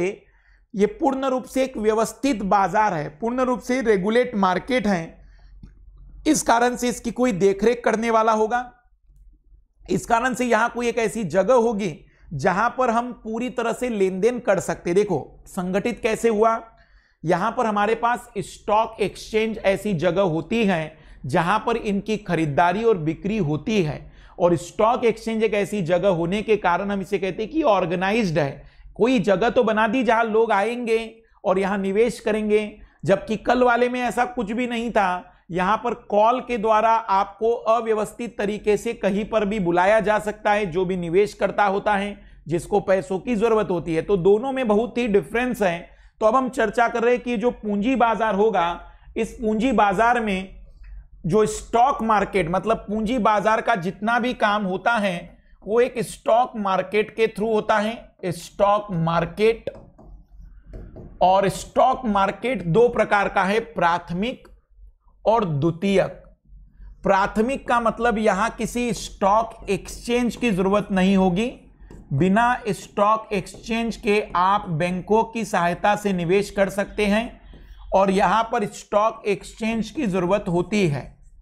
रूप से एक व्यवस्थित बाजार है, पूर्ण रूप से रेगुलेट मार्केट है। इस कारण से इसकी कोई देखरेख करने वाला होगा, इस कारण से यहां कोई एक ऐसी जगह होगी जहां पर हम पूरी तरह से लेन देन कर सकते। देखो संगठित कैसे हुआ, यहां पर हमारे पास स्टॉक एक्सचेंज ऐसी जगह होती है जहां पर इनकी खरीदारी और बिक्री होती है, और स्टॉक एक्सचेंज एक ऐसी जगह होने के कारण हम इसे कहते हैं कि ऑर्गेनाइज्ड है। कोई जगह तो बना दी जहां लोग आएंगे और यहां निवेश करेंगे, जबकि कल वाले में ऐसा कुछ भी नहीं था। यहां पर कॉल के द्वारा आपको अव्यवस्थित तरीके से कहीं पर भी बुलाया जा सकता है, जो भी निवेश करता होता है, जिसको पैसों की जरूरत होती है। तो दोनों में बहुत ही डिफरेंस है। तो अब हम चर्चा कर रहे हैं कि जो पूंजी बाजार होगा, इस पूंजी बाजार में जो स्टॉक मार्केट, मतलब पूंजी बाजार का जितना भी काम होता है वो एक स्टॉक मार्केट के थ्रू होता है। स्टॉक मार्केट, और स्टॉक मार्केट दो प्रकार का है, प्राथमिक और द्वितीयक। प्राथमिक का मतलब यहां किसी स्टॉक एक्सचेंज की जरूरत नहीं होगी, बिना स्टॉक एक्सचेंज के आप बैंकों की सहायता से निवेश कर सकते हैं, और यहां पर स्टॉक एक्सचेंज की जरूरत होती है,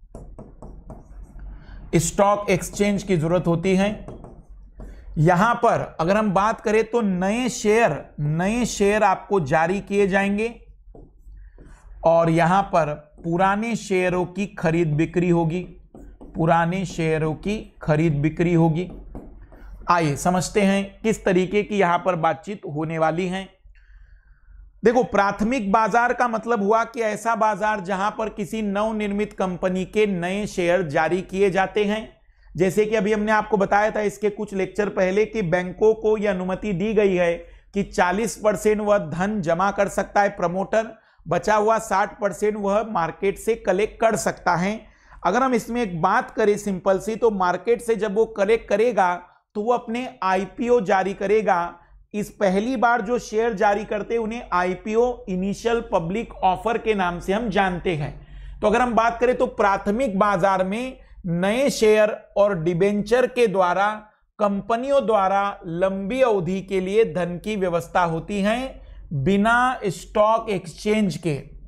स्टॉक एक्सचेंज की जरूरत होती है। यहां पर अगर हम बात करें तो नए शेयर आपको जारी किए जाएंगे, और यहां पर पुराने शेयरों की खरीद बिक्री होगी, पुराने शेयरों की खरीद बिक्री होगी। आइए समझते हैं किस तरीके की यहां पर बातचीत होने वाली है। देखो, प्राथमिक बाजार का मतलब हुआ कि ऐसा बाजार जहां पर किसी नवनिर्मित कंपनी के नए शेयर जारी किए जाते हैं। जैसे कि अभी हमने आपको बताया था इसके कुछ लेक्चर पहले कि बैंकों को यह अनुमति दी गई है कि 40% वह धन जमा कर सकता है प्रमोटर, बचा हुआ 60% वह मार्केट से कलेक्ट कर सकता है। अगर हम इसमें एक बात करें सिंपल सी, तो मार्केट से जब वो कलेक्ट करेगा तो वो अपने आईपीओ जारी करेगा। इस पहली बार जो शेयर जारी करते हैं उन्हें आईपीओ, इनिशियल पब्लिक ऑफर के नाम से हम जानते हैं। तो अगर हम बात करें तो प्राथमिक बाजार में नए शेयर और डिबेंचर के द्वारा कंपनियों द्वारा लंबी अवधि के लिए धन की व्यवस्था होती है, बिना स्टॉक एक्सचेंज के।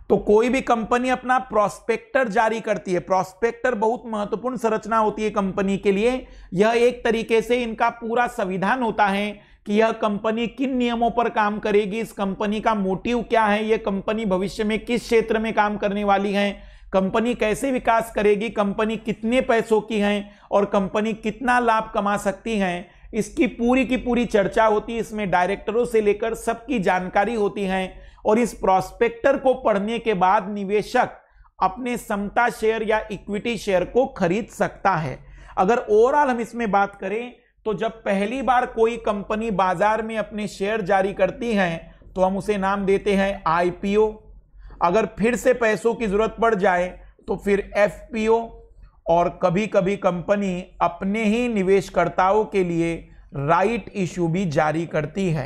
तो कोई भी कंपनी अपना प्रोस्पेक्टर जारी करती है। प्रोस्पेक्टर बहुत महत्वपूर्ण संरचना होती है कंपनी के लिए। यह एक तरीके से इनका पूरा संविधान होता है कि यह कंपनी किन नियमों पर काम करेगी, इस कंपनी का मोटिव क्या है, यह कंपनी भविष्य में किस क्षेत्र में काम करने वाली है, कंपनी कैसे विकास करेगी, कंपनी कितने पैसों की है और कंपनी कितना लाभ कमा सकती है, इसकी पूरी की पूरी चर्चा होती है। इसमें डायरेक्टरों से लेकर सबकी जानकारी होती है और इस प्रोस्पेक्टर को पढ़ने के बाद निवेशक अपने समता शेयर या इक्विटी शेयर को खरीद सकता है। अगर ओवरऑल हम इसमें बात करें तो जब पहली बार कोई कंपनी बाजार में अपने शेयर जारी करती है तो हम उसे नाम देते हैं आईपीओ। अगर फिर से पैसों की जरूरत पड़ जाए तो फिर एफपीओ, और कभी कभी कंपनी अपने ही निवेशकर्ताओं के लिए राइट इशू भी जारी करती है।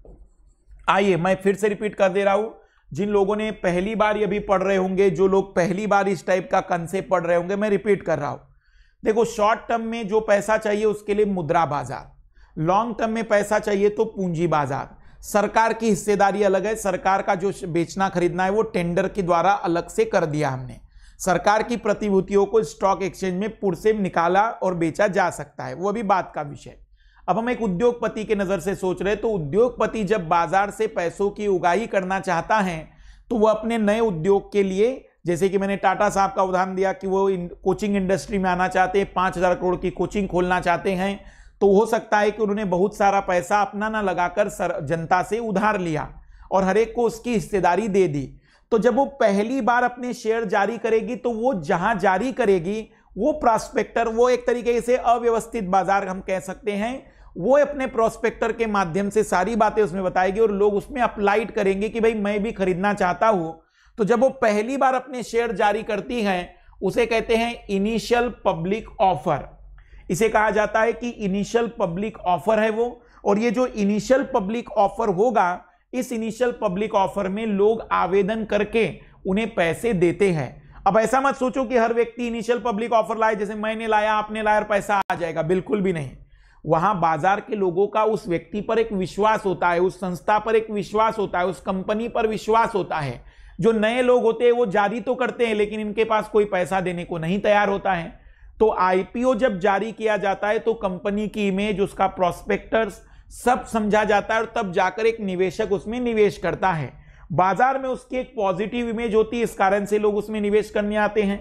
आइए मैं फिर से रिपीट कर दे रहा हूं, जिन लोगों ने पहली बार ये भी पढ़ रहे होंगे, जो लोग पहली बार इस टाइप का कंसेप्ट पढ़ रहे होंगे, मैं रिपीट कर रहा हूं। देखो, शॉर्ट टर्म में जो पैसा चाहिए उसके लिए मुद्रा बाजार, लॉन्ग टर्म में पैसा चाहिए तो पूंजी बाजार। सरकार की हिस्सेदारी अलग है, सरकार का जो बेचना खरीदना है वो टेंडर के द्वारा अलग से कर दिया हमने। सरकार की प्रतिभूतियों को स्टॉक एक्सचेंज में पुर से निकाला और बेचा जा सकता है, वो अभी बात का विषय। अब हम एक उद्योगपति के नजर से सोच रहे हैं, तो उद्योगपति जब बाजार से पैसों की उगाही करना चाहता है तो वह अपने नए उद्योग के लिए, जैसे कि मैंने टाटा साहब का उदाहरण दिया कि वो कोचिंग इंडस्ट्री में आना चाहते हैं, 5,000 करोड़ की कोचिंग खोलना चाहते हैं, तो हो सकता है कि उन्होंने बहुत सारा पैसा अपना ना लगाकर जनता से उधार लिया और हर एक को उसकी हिस्सेदारी दे दी। तो जब वो पहली बार अपने शेयर जारी करेगी तो वो जहां जारी करेगी वो प्रोस्पेक्टर, वो एक तरीके से अव्यवस्थित बाजार हम कह सकते हैं, वो अपने प्रोस्पेक्टर के माध्यम से सारी बातें उसमें बताएगी और लोग उसमें अप्लाइड करेंगे कि भाई मैं भी खरीदना चाहता हूं। तो जब वो पहली बार अपने शेयर जारी करती हैं उसे कहते हैं इनिशियल पब्लिक ऑफर। इसे कहा जाता है कि इनिशियल पब्लिक ऑफर है वो, और ये जो इनिशियल पब्लिक ऑफर होगा, इस इनिशियल पब्लिक ऑफर में लोग आवेदन करके उन्हें पैसे देते हैं। अब ऐसा मत सोचो कि हर व्यक्ति इनिशियल पब्लिक ऑफर लाए, जैसे मैंने लाया आपने लाया और पैसा आ जाएगा, बिल्कुल भी नहीं। वहां बाजार के लोगों का उस व्यक्ति पर एक विश्वास होता है, उस संस्था पर एक विश्वास होता है, उस कंपनी पर विश्वास होता है। जो नए लोग होते हैं वो जारी तो करते हैं लेकिन इनके पास कोई पैसा देने को नहीं तैयार होता है। तो आईपीओ जब जारी किया जाता है तो कंपनी की इमेज, उसका प्रोस्पेक्टस सब समझा जाता है और तब जाकर एक निवेशक उसमें निवेश करता है। बाजार में उसकी एक पॉजिटिव इमेज होती है, इस कारण से लोग उसमें निवेश करने आते हैं।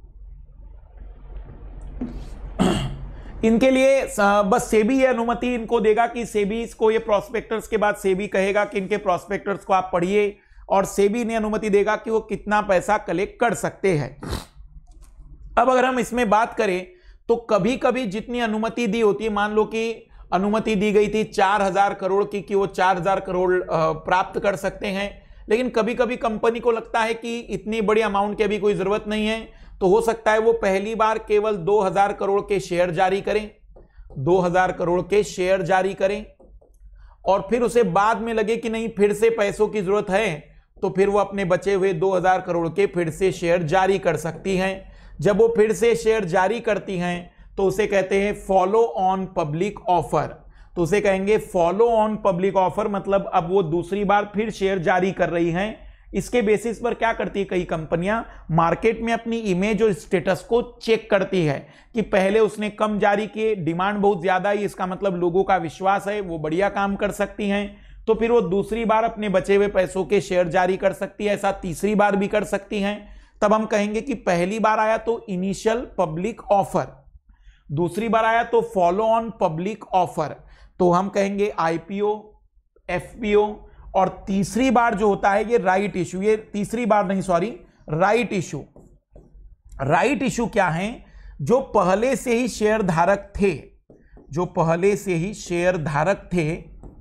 इनके लिए बस सेबी ये अनुमति इनको देगा कि सेबी इसको, ये प्रोस्पेक्टर्स के बाद सेबी कहेगा कि इनके प्रोस्पेक्टर्स को आप पढ़िए और सेबी ने अनुमति देगा कि वो कितना पैसा कलेक्ट कर सकते हैं। अब अगर हम इसमें बात करें तो कभी कभी जितनी अनुमति दी होती है, मान लो कि अनुमति दी गई थी 4,000 करोड़ की कि वो 4,000 करोड़ प्राप्त कर सकते हैं, लेकिन कभी कभी कंपनी को लगता है कि इतनी बड़ी अमाउंट की अभी कोई जरूरत नहीं है, तो हो सकता है वो पहली बार केवल 2,000 करोड़ के शेयर जारी करें, 2,000 करोड़ के शेयर जारी करें, और फिर उसे बाद में लगे कि नहीं फिर से पैसों की जरूरत है तो फिर वो अपने बचे हुए 2,000 करोड़ के फिर से शेयर जारी कर सकती हैं। जब वो फिर से शेयर जारी करती हैं तो उसे कहते हैं फॉलो ऑन पब्लिक ऑफर। तो उसे कहेंगे फॉलो ऑन पब्लिक ऑफर, मतलब अब वो दूसरी बार फिर शेयर जारी कर रही हैं। इसके बेसिस पर क्या करती है कई कंपनियां, मार्केट में अपनी इमेज और स्टेटस को चेक करती है कि पहले उसने कम जारी किए, डिमांड बहुत ज्यादा है, इसका मतलब लोगों का विश्वास है, वो बढ़िया काम कर सकती हैं, तो फिर वो दूसरी बार अपने बचे हुए पैसों के शेयर जारी कर सकती है। ऐसा तीसरी बार भी कर सकती हैं। तब हम कहेंगे कि पहली बार आया तो इनिशियल पब्लिक ऑफर, दूसरी बार आया तो फॉलो ऑन पब्लिक ऑफर, तो हम कहेंगे आईपीओ, एफपीओ, और तीसरी बार जो होता है ये राइट इशू। ये तीसरी बार नहीं, sorry, right issue. Right issue क्या है? जो पहले से ही शेयर धारक थे, जो पहले से ही शेयर धारक थे,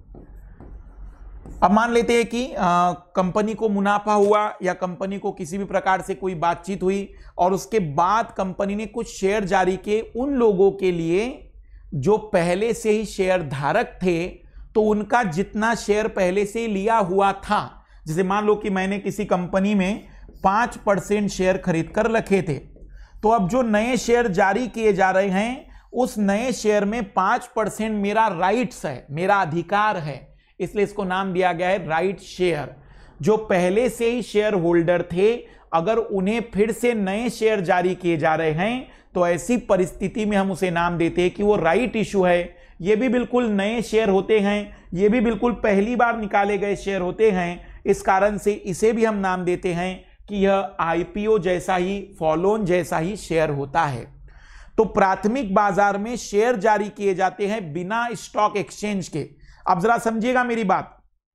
अब मान लेते हैं कि कंपनी को मुनाफा हुआ या कंपनी को किसी भी प्रकार से कोई बातचीत हुई और उसके बाद कंपनी ने कुछ शेयर जारी किए उन लोगों के लिए जो पहले से ही शेयर धारक थे, तो उनका जितना शेयर पहले से लिया हुआ था, जैसे मान लो कि मैंने किसी कंपनी में 5% शेयर खरीद कर रखे थे, तो अब जो नए शेयर जारी किए जा रहे हैं उस नए शेयर में 5% मेरा राइट्स है, मेरा अधिकार है, इसलिए इसको नाम दिया गया है राइट शेयर। जो पहले से ही शेयर होल्डर थे, अगर उन्हें फिर से नए शेयर जारी किए जा रहे हैं तो ऐसी परिस्थिति में हम उसे नाम देते हैं कि वो राइट इशू है। ये भी बिल्कुल नए शेयर होते हैं, ये भी बिल्कुल पहली बार निकाले गए शेयर होते हैं। इस कारण से इसे भी हम नाम देते हैं कि यह आईपीओ जैसा ही, फॉलोन जैसा ही शेयर होता है। तो प्राथमिक बाजार में शेयर जारी किए जाते हैं बिना स्टॉक एक्सचेंज के। अब जरा समझिएगा मेरी बात,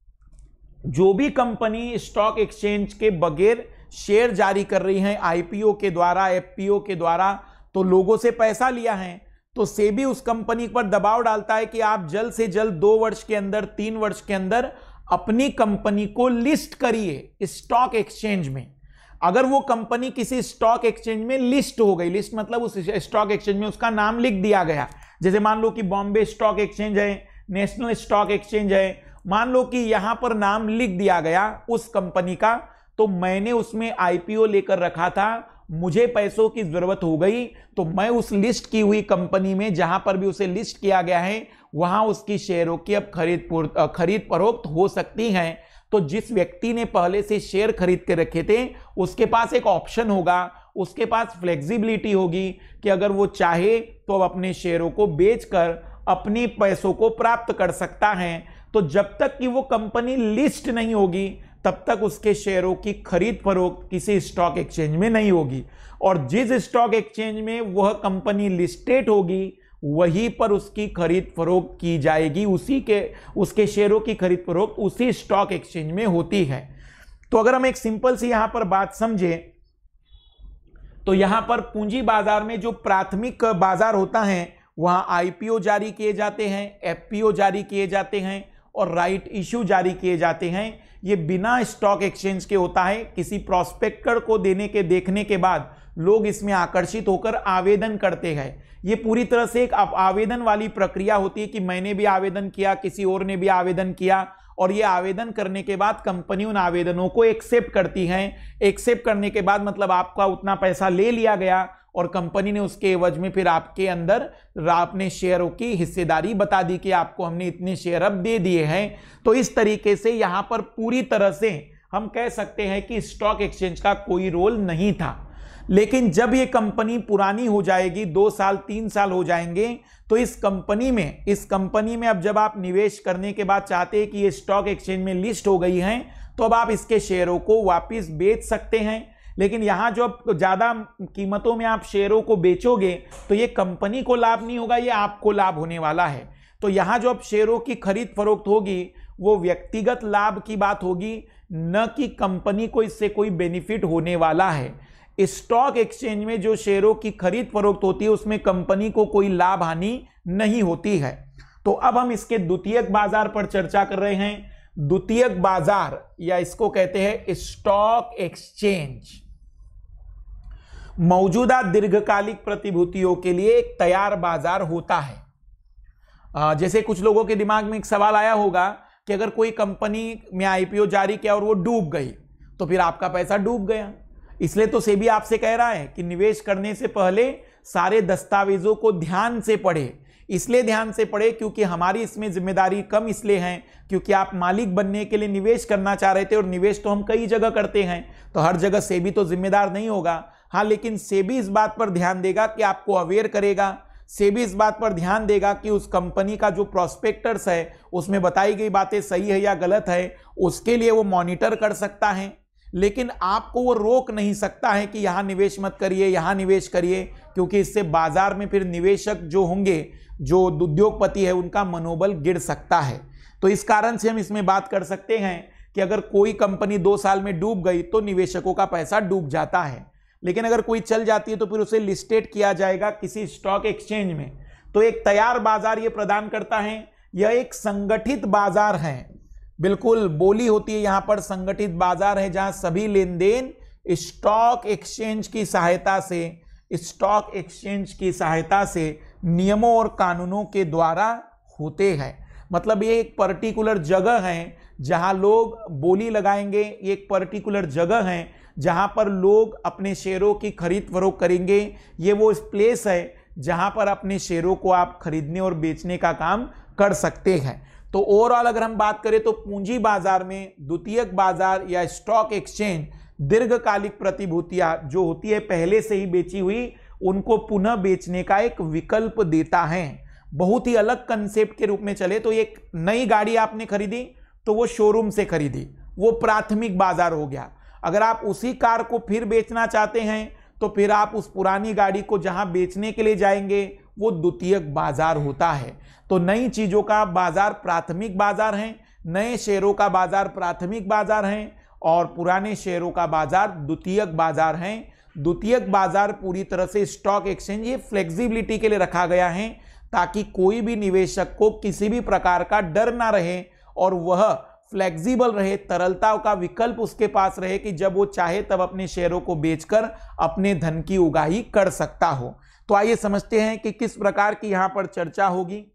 जो भी कंपनी स्टॉक एक्सचेंज के बगैर शेयर जारी कर रही है आईपीओ के द्वारा, एफपीओ के द्वारा, तो लोगों से पैसा लिया है, तो सेबी उस कंपनी पर दबाव डालता है कि आप जल्द से जल्द 2 वर्ष के अंदर, 3 वर्ष के अंदर अपनी कंपनी को लिस्ट करिए स्टॉक एक्सचेंज में। अगर वो कंपनी किसी स्टॉक एक्सचेंज में लिस्ट हो गई, लिस्ट मतलब उस स्टॉक एक्सचेंज में उसका नाम लिख दिया गया, जैसे मान लो कि बॉम्बे स्टॉक एक्सचेंज है, नेशनल स्टॉक एक्सचेंज है, मान लो कि यहां पर नाम लिख दिया गया उस कंपनी का, तो मैंने उसमें आईपीओ लेकर रखा था, मुझे पैसों की जरूरत हो गई, तो मैं उस लिस्ट की हुई कंपनी में जहां पर भी उसे लिस्ट किया गया है वहां उसकी शेयरों की अब खरीद फरोख्त हो सकती है। तो जिस व्यक्ति ने पहले से शेयर खरीद के रखे थे उसके पास एक ऑप्शन होगा, उसके पास फ्लेक्सिबिलिटी होगी कि अगर वो चाहे तो अब अपने शेयरों को बेचकर अपने पैसों को प्राप्त कर सकता है। तो जब तक कि वो कंपनी लिस्ट नहीं होगी तब तक उसके शेयरों की खरीद फरोख्त किसी स्टॉक एक्सचेंज में नहीं होगी, और जिस स्टॉक एक्सचेंज में वह कंपनी लिस्टेड होगी वहीं पर उसकी खरीद फरोख्त की जाएगी, उसके शेयरों की खरीद फरोख्त उसी स्टॉक एक्सचेंज में होती है। तो अगर हम एक सिंपल सी यहां पर बात समझे तो यहां पर पूंजी बाजार में जो प्राथमिक बाजार होता है वहां आईपीओ जारी किए जाते हैं, एफपीओ जारी किए जाते हैं और राइट इश्यू जारी किए जाते हैं। ये बिना स्टॉक एक्सचेंज के होता है। किसी प्रोस्पेक्टर को देखने के बाद लोग इसमें आकर्षित होकर आवेदन करते हैं। ये पूरी तरह से एक आवेदन वाली प्रक्रिया होती है कि मैंने भी आवेदन किया, किसी और ने भी आवेदन किया, और ये आवेदन करने के बाद कंपनी उन आवेदनों को एक्सेप्ट करती है। एक्सेप्ट करने के बाद मतलब आपका उतना पैसा ले लिया गया और कंपनी ने उसके एवज में फिर आपके अंदर अपने शेयरों की हिस्सेदारी बता दी कि आपको हमने इतने शेयर अब दे दिए हैं। तो इस तरीके से यहां पर पूरी तरह से हम कह सकते हैं कि स्टॉक एक्सचेंज का कोई रोल नहीं था। लेकिन जब ये कंपनी पुरानी हो जाएगी, 2 साल 3 साल हो जाएंगे, तो इस कंपनी में अब जब आप निवेश करने के बाद चाहते हैं कि ये स्टॉक एक्सचेंज में लिस्ट हो गई हैं, तो अब आप इसके शेयरों को वापस बेच सकते हैं। लेकिन यहां जो ज्यादा कीमतों में आप शेयरों को बेचोगे तो ये कंपनी को लाभ नहीं होगा, ये आपको लाभ होने वाला है। तो यहां जो अब शेयरों की खरीद फरोख्त होगी वो व्यक्तिगत लाभ की बात होगी, न कि कंपनी को इससे कोई बेनिफिट होने वाला है। स्टॉक एक्सचेंज में जो शेयरों की खरीद फरोख्त होती है उसमें कंपनी को कोई लाभ हानि नहीं होती है। तो अब हम इसके द्वितीयक बाजार पर चर्चा कर रहे हैं। द्वितीयक बाजार या इसको कहते हैं स्टॉक एक्सचेंज, मौजूदा दीर्घकालिक प्रतिभूतियों के लिए एक तैयार बाजार होता है। जैसे कुछ लोगों के दिमाग में एक सवाल आया होगा कि अगर कोई कंपनी में आईपीओ जारी किया और वो डूब गई तो फिर आपका पैसा डूब गया। इसलिए तो सेबी आपसे कह रहा है कि निवेश करने से पहले सारे दस्तावेजों को ध्यान से पढ़े। इसलिए ध्यान से पढ़े क्योंकि हमारी इसमें जिम्मेदारी कम इसलिए है क्योंकि आप मालिक बनने के लिए निवेश करना चाह रहे थे, और निवेश तो हम कई जगह करते हैं, तो हर जगह सेबी तो जिम्मेदार नहीं होगा। हाँ, लेकिन सेबी इस बात पर ध्यान देगा कि आपको अवेयर करेगा। सेबी इस बात पर ध्यान देगा कि उस कंपनी का जो प्रोस्पेक्टस है उसमें बताई गई बातें सही है या गलत है, उसके लिए वो मॉनिटर कर सकता है। लेकिन आपको वो रोक नहीं सकता है कि यहां निवेश मत करिए, यहां निवेश करिए, क्योंकि इससे बाजार में फिर निवेशक जो होंगे, जो उद्योगपति है, उनका मनोबल गिर सकता है। तो इस कारण से हम इसमें बात कर सकते हैं कि अगर कोई कंपनी 2 साल में डूब गई तो निवेशकों का पैसा डूब जाता है, लेकिन अगर कोई चल जाती है तो फिर उसे लिस्टेड किया जाएगा किसी स्टॉक एक्सचेंज में। तो एक तैयार बाजार ये प्रदान करता है। यह एक संगठित बाजार है, बिल्कुल बोली होती है यहां पर संगठित बाजार है, जहां सभी लेन देन स्टॉक एक्सचेंज की सहायता से नियमों और कानूनों के द्वारा होते हैं। मतलब ये एक पर्टिकुलर जगह है जहां लोग बोली लगाएंगे, एक पर्टिकुलर जगह है जहां पर लोग अपने शेयरों की खरीद फरोख्त करेंगे। ये वो प्लेस है जहां पर अपने शेयरों को आप खरीदने और बेचने का काम कर सकते हैं। तो ओवरऑल अगर हम बात करें तो पूंजी बाजार में द्वितीयक बाजार या स्टॉक एक्सचेंज दीर्घकालिक प्रतिभूतियां जो होती है पहले से ही बेची हुई उनको पुनः बेचने का एक विकल्प देता है। बहुत ही अलग कंसेप्ट के रूप में चले तो एक नई गाड़ी आपने खरीदी तो वो शोरूम से खरीदी, वो प्राथमिक बाजार हो गया। अगर आप उसी कार को फिर बेचना चाहते हैं तो फिर आप उस पुरानी गाड़ी को जहां बेचने के लिए जाएंगे वो द्वितीयक बाजार होता है। तो नई चीजों का बाजार प्राथमिक बाजार है, नए शेयरों का बाजार प्राथमिक बाजार है और पुराने शेयरों का बाजार द्वितीयक बाजार है। द्वितीयक बाजार पूरी तरह से स्टॉक एक्सचेंज ये फ्लेक्सिबिलिटी के लिए रखा गया है ताकि कोई भी निवेशक को किसी भी प्रकार का डर ना रहे और वह फ्लेक्सिबल रहे, तरलता का विकल्प उसके पास रहे कि जब वो चाहे तब अपने शेयरों को बेचकर अपने धन की उगाही कर सकता हो। तो आइए समझते हैं कि किस प्रकार की यहां पर चर्चा होगी।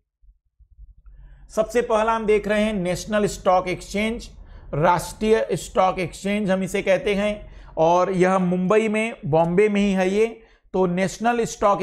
सबसे पहला हम देख रहे हैं नेशनल स्टॉक एक्सचेंज, राष्ट्रीय स्टॉक एक्सचेंज हम इसे कहते हैं और यह मुंबई में, बॉम्बे में ही है ये। तो national stock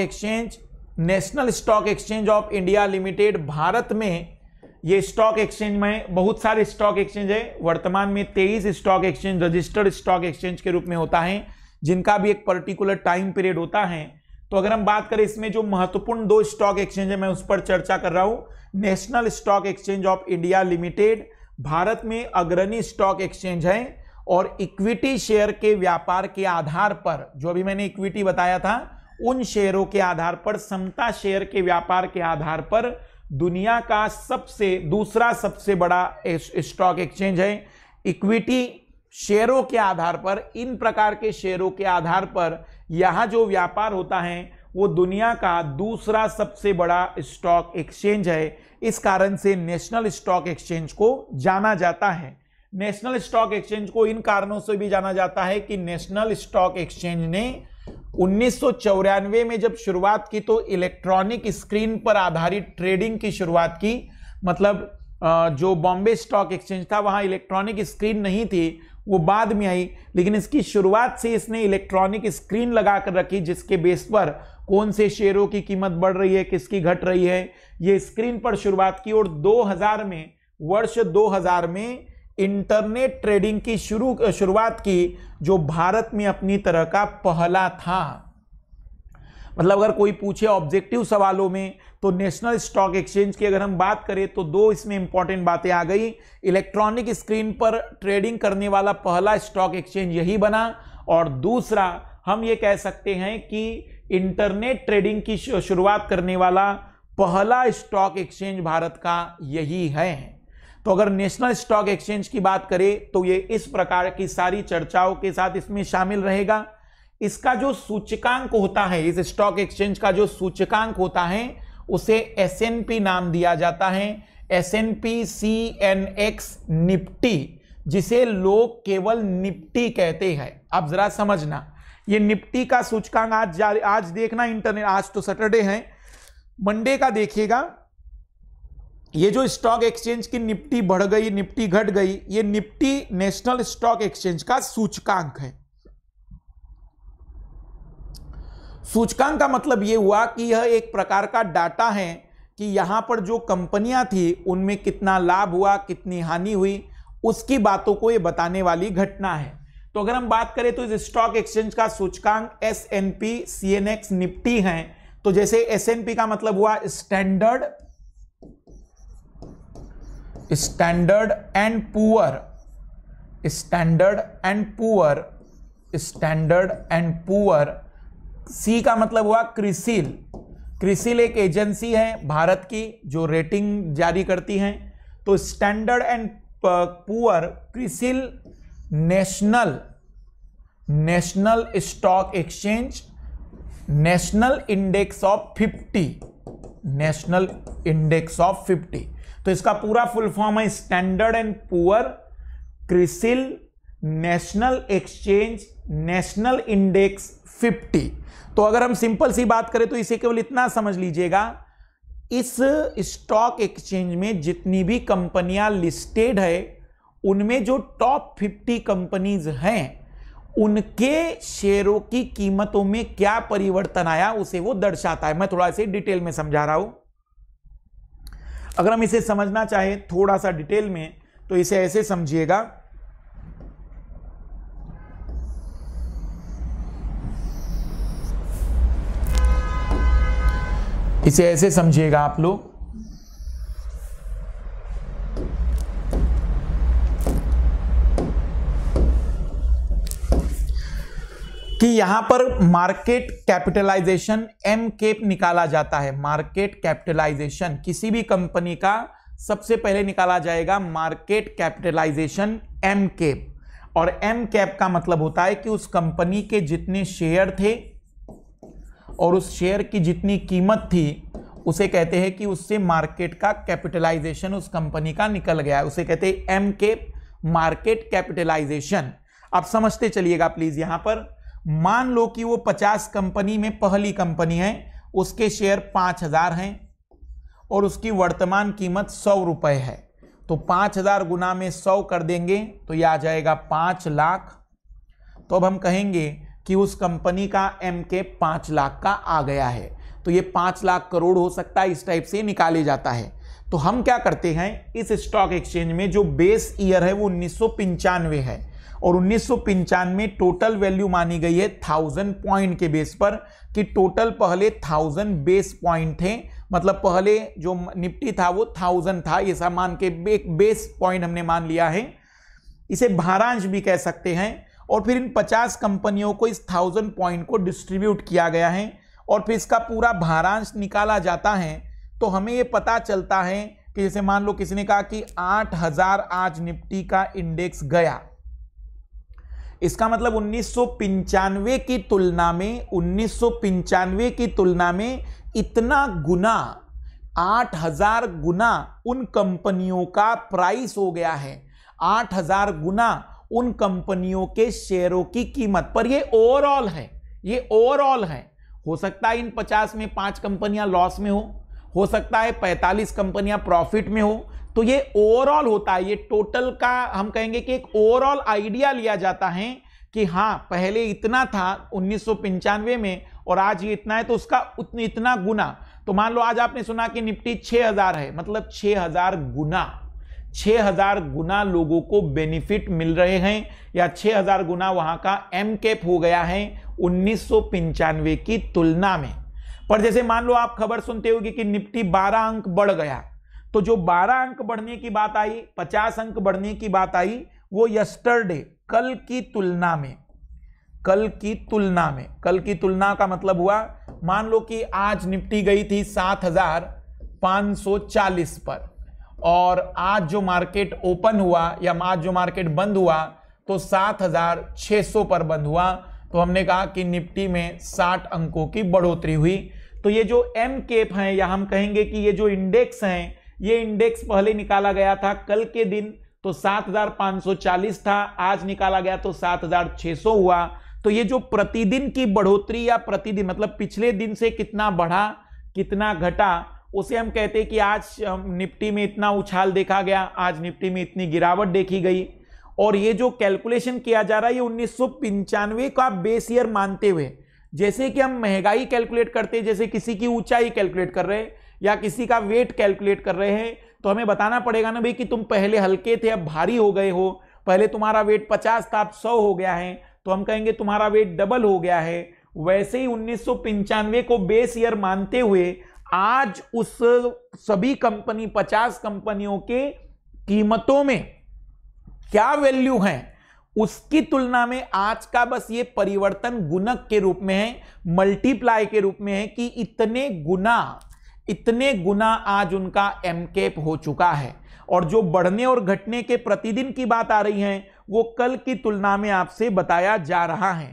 exchange of India limited भारत में ये स्टॉक एक्सचेंज में बहुत सारे स्टॉक एक्सचेंज है। वर्तमान में 23 stock exchange registered stock exchange के रूप में होता है जिनका भी एक पर्टिकुलर टाइम पीरियड होता है। तो अगर हम बात करें इसमें जो महत्वपूर्ण 2 स्टॉक एक्सचेंज है मैं उस पर चर्चा कर रहा हूं। National stock exchange of India limited भारत में अग्रणी स्टॉक एक्सचेंज है और इक्विटी शेयर के व्यापार के आधार पर, जो अभी मैंने इक्विटी बताया था, उन शेयरों के आधार पर, समता शेयर के व्यापार के आधार पर दुनिया का दूसरा सबसे बड़ा स्टॉक एक्सचेंज है। इक्विटी शेयरों के आधार पर, इन प्रकार के शेयरों के आधार पर यहां जो व्यापार होता है वो दुनिया का दूसरा सबसे बड़ा स्टॉक एक्सचेंज है। इस कारण से नेशनल स्टॉक एक्सचेंज को जाना जाता है। नेशनल स्टॉक एक्सचेंज को इन कारणों से भी जाना जाता है कि नेशनल स्टॉक एक्सचेंज ने 1994 में जब शुरुआत की तो इलेक्ट्रॉनिक स्क्रीन पर आधारित ट्रेडिंग की शुरुआत की। मतलब जो बॉम्बे स्टॉक एक्सचेंज था वहां इलेक्ट्रॉनिक स्क्रीन नहीं थी, वो बाद में आई, लेकिन इसकी शुरुआत से इसने इलेक्ट्रॉनिक स्क्रीन लगा कर रखी जिसके बेस पर कौन से शेयरों की कीमत बढ़ रही है, किसकी घट रही है, ये स्क्रीन पर शुरुआत की। और 2000 में, वर्ष 2000 में इंटरनेट ट्रेडिंग की शुरुआत की जो भारत में अपनी तरह का पहला था। मतलब अगर कोई पूछे ऑब्जेक्टिव सवालों में तो नेशनल स्टॉक एक्सचेंज की अगर हम बात करें तो 2 इसमें इंपॉर्टेंट बातें आ गई। इलेक्ट्रॉनिक स्क्रीन पर ट्रेडिंग करने वाला पहला स्टॉक एक्सचेंज यही बना और दूसरा हम ये कह सकते हैं कि इंटरनेट ट्रेडिंग की शुरुआत करने वाला पहला स्टॉक एक्सचेंज भारत का यही है। तो अगर नेशनल स्टॉक एक्सचेंज की बात करें तो ये इस प्रकार की सारी चर्चाओं के साथ इसमें शामिल रहेगा। इसका जो सूचकांक होता है, इस स्टॉक एक्सचेंज का जो सूचकांक होता है उसे S&P नाम दिया जाता है। S&P CNX निफ्टी, जिसे लोग केवल निफ्टी कहते हैं। अब जरा समझना, ये निफ्टी का सूचकांक आज देखना इंटरनेट, आज तो सैटरडे है, मंडे का देखिएगा। ये जो स्टॉक एक्सचेंज की निफ्टी बढ़ गई, निफ्टी घट गई, ये निफ्टी नेशनल स्टॉक एक्सचेंज का सूचकांक है। सूचकांक का मतलब यह हुआ कि यह एक प्रकार का डाटा है कि यहां पर जो कंपनियां थी उनमें कितना लाभ हुआ, कितनी हानि हुई, उसकी बातों को यह बताने वाली घटना है। तो अगर हम बात करें तो इस स्टॉक एक्सचेंज का सूचकांक S&P CNX निफ्टी है। तो जैसे S&P का मतलब हुआ standard and poor, standard and poor. C का मतलब हुआ क्रिसिल। क्रिसिल एक एजेंसी है भारत की जो रेटिंग जारी करती है। तो standard and poor, CRISIL, national stock exchange, national index of 50। तो इसका पूरा फुल फॉर्म है standard and poor, CRISIL, national exchange, national index 50। तो अगर हम सिंपल सी बात करें तो इसे केवल इतना समझ लीजिएगा, इस स्टॉक एक्सचेंज में जितनी भी कंपनियां लिस्टेड है उनमें जो टॉप 50 कंपनीज हैं उनके शेयरों की कीमतों में क्या परिवर्तन आया उसे वो दर्शाता है। मैं थोड़ा सा डिटेल में समझा रहा हूं। अगर हम इसे समझना चाहें थोड़ा सा डिटेल में तो इसे ऐसे समझिएगा, इसे ऐसे समझिएगा आप लोग कि यहां पर मार्केट कैपिटलाइजेशन एम केप निकाला जाता है। मार्केट कैपिटलाइजेशन किसी भी कंपनी का सबसे पहले निकाला जाएगा मार्केट कैपिटलाइजेशन एम केप, और एम कैप का मतलब होता है कि उस कंपनी के जितने शेयर थे और उस शेयर की जितनी कीमत थी उसे कहते हैं कि उससे मार्केट का कैपिटलाइजेशन उस कंपनी का निकल गया है, उसे कहते हैं एम केप, मार्केट कैपिटलाइजेशन। अब समझते चलिएगा प्लीज। यहां पर मान लो कि वो 50 कंपनी में पहली कंपनी है, उसके शेयर 5000 हैं और उसकी वर्तमान कीमत 100 रुपए है, तो 5000 गुना में 100 कर देंगे तो यह आ जाएगा 5 लाख। तो अब हम कहेंगे कि उस कंपनी का एम के 5 लाख का आ गया है, तो ये 5 लाख करोड़ हो सकता है, इस टाइप से निकाले जाता है। तो हम क्या करते हैं, इस स्टॉक एक्सचेंज में जो बेस ईयर है वो 1995 है, और 1995 में टोटल वैल्यू मानी गई है 1000 पॉइंट के बेस पर, कि टोटल पहले 1000 बेस पॉइंट थे, मतलब पहले जो निफ्टी था वो 1000 था, ये सब मान के एक बेस पॉइंट हमने मान लिया है। इसे भारांश भी कह सकते हैं। और फिर इन 50 कंपनियों को इस 1000 पॉइंट को डिस्ट्रीब्यूट किया गया है और फिर इसका पूरा भारांश निकाला जाता है। तो हमें ये पता चलता है कि जैसे मान लो किसी ने कहा कि 8000 आज निफ्टी का इंडेक्स गया, इसका मतलब 1995 की तुलना में 1995 की तुलना में इतना गुना, 8000 गुना उन कंपनियों का प्राइस हो गया है, 8000 गुना उन कंपनियों के शेयरों की कीमत। पर ये ओवरऑल है, ये ओवरऑल है। हो सकता है इन 50 में 5 कंपनियां लॉस में हो सकता है 45 कंपनियां प्रॉफिट में हो, तो ये ओवरऑल होता है। ये टोटल का हम कहेंगे कि एक ओवरऑल आइडिया लिया जाता है कि हाँ पहले इतना था 1995 में और आज ये इतना है, तो उसका इतना गुना। तो मान लो आज आपने सुना कि निफ्टी 6000 है, मतलब 6000 गुना लोगों को बेनिफिट मिल रहे हैं, या 6000 गुना वहां का एम कैप हो गया है 1995 की तुलना में। पर जैसे मान लो आप खबर सुनते होगी कि निफ्टी 12 अंक बढ़ गया, तो जो 12 अंक बढ़ने की बात आई, 50 अंक बढ़ने की बात आई, वो यस्टरडे कल की तुलना में, कल की तुलना का मतलब हुआ, मान लो कि आज निफ्टी गई थी 7540 पर, और आज जो मार्केट ओपन हुआ या आज जो मार्केट बंद हुआ तो 7600 पर बंद हुआ, तो हमने कहा कि निफ्टी में 60 अंकों की बढ़ोतरी हुई। तो ये जो एम केप है, या हम कहेंगे कि ये जो इंडेक्स हैं, ये इंडेक्स पहले निकाला गया था कल के दिन तो 7540 था, आज निकाला गया तो 7600 हुआ। तो ये जो प्रतिदिन की बढ़ोतरी या प्रतिदिन मतलब पिछले दिन से कितना बढ़ा कितना घटा, उसे हम कहते हैं कि आज निफ्टी में इतना उछाल देखा गया, आज निफ्टी में इतनी गिरावट देखी गई। और ये जो कैलकुलेशन किया जा रहा है ये 1995 का बेस ईयर मानते हुए, जैसे कि हम महंगाई कैलकुलेट करते हैं, जैसे किसी की ऊंचाई कैलकुलेट कर रहे हैं या किसी का वेट कैलकुलेट कर रहे हैं, तो हमें बताना पड़ेगा ना भाई कि तुम पहले हल्के थे अब भारी हो गए हो, पहले तुम्हारा वेट 50 था अब 100 हो गया है, तो हम कहेंगे तुम्हारा वेट डबल हो गया है। वैसे ही 1995 को बेस ईयर मानते हुए आज उस सभी कंपनी 50 कंपनियों के कीमतों में क्या वैल्यू है उसकी तुलना में आज का बस ये परिवर्तन गुणक के रूप में है, मल्टीप्लाई के रूप में है कि इतने गुना आज उनका एम कैप हो चुका है। और जो बढ़ने और घटने के प्रतिदिन की बात आ रही है वो कल की तुलना में आपसे बताया जा रहा है।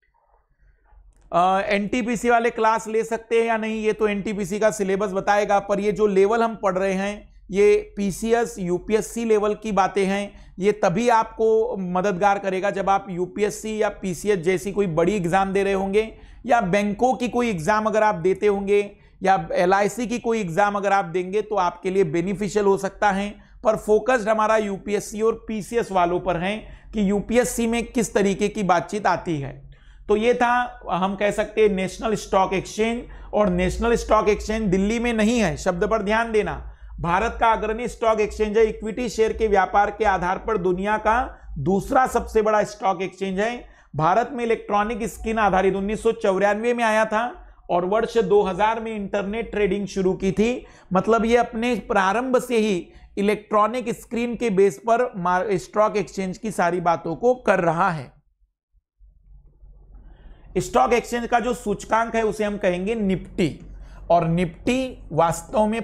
एनटीपीसी वाले क्लास ले सकते हैं या नहीं, ये तो एनटीपीसी का सिलेबस बताएगा, पर ये जो लेवल हम पढ़ रहे हैं ये पीसीएस यूपीएससी लेवल की बातें हैं। ये तभी आपको मददगार करेगा जब आप यूपीएससी या पीसीएस जैसी कोई बड़ी एग्जाम दे रहे होंगे, या बैंकों की कोई एग्जाम अगर आप देते होंगे, या एलआईसी की कोई एग्जाम अगर आप देंगे तो आपके लिए बेनिफिशियल हो सकता है। पर फोकस्ड हमारा यूपीएससी और पीसीएस वालों पर है कि यूपीएससी में किस तरीके की बातचीत आती है। तो ये था, हम कह सकते हैं, नेशनल स्टॉक एक्सचेंज। और नेशनल स्टॉक एक्सचेंज दिल्ली में नहीं है, शब्द पर ध्यान देना, भारत का अग्रणी स्टॉक एक्सचेंज है। इक्विटी शेयर के व्यापार के आधार पर दुनिया का दूसरा सबसे बड़ा स्टॉक एक्सचेंज है। भारत में इलेक्ट्रॉनिक स्क्रीन आधारित 1994 में आया था और वर्ष 2000 में इंटरनेट ट्रेडिंग शुरू की थी। मतलब ये अपने प्रारंभ से ही इलेक्ट्रॉनिक स्क्रीन के बेस पर स्टॉक एक्सचेंज की सारी बातों को कर रहा है। स्टॉक एक्सचेंज का जो सूचकांक है उसे हम कहेंगे निफ्टी, और निफ्टी वास्तव में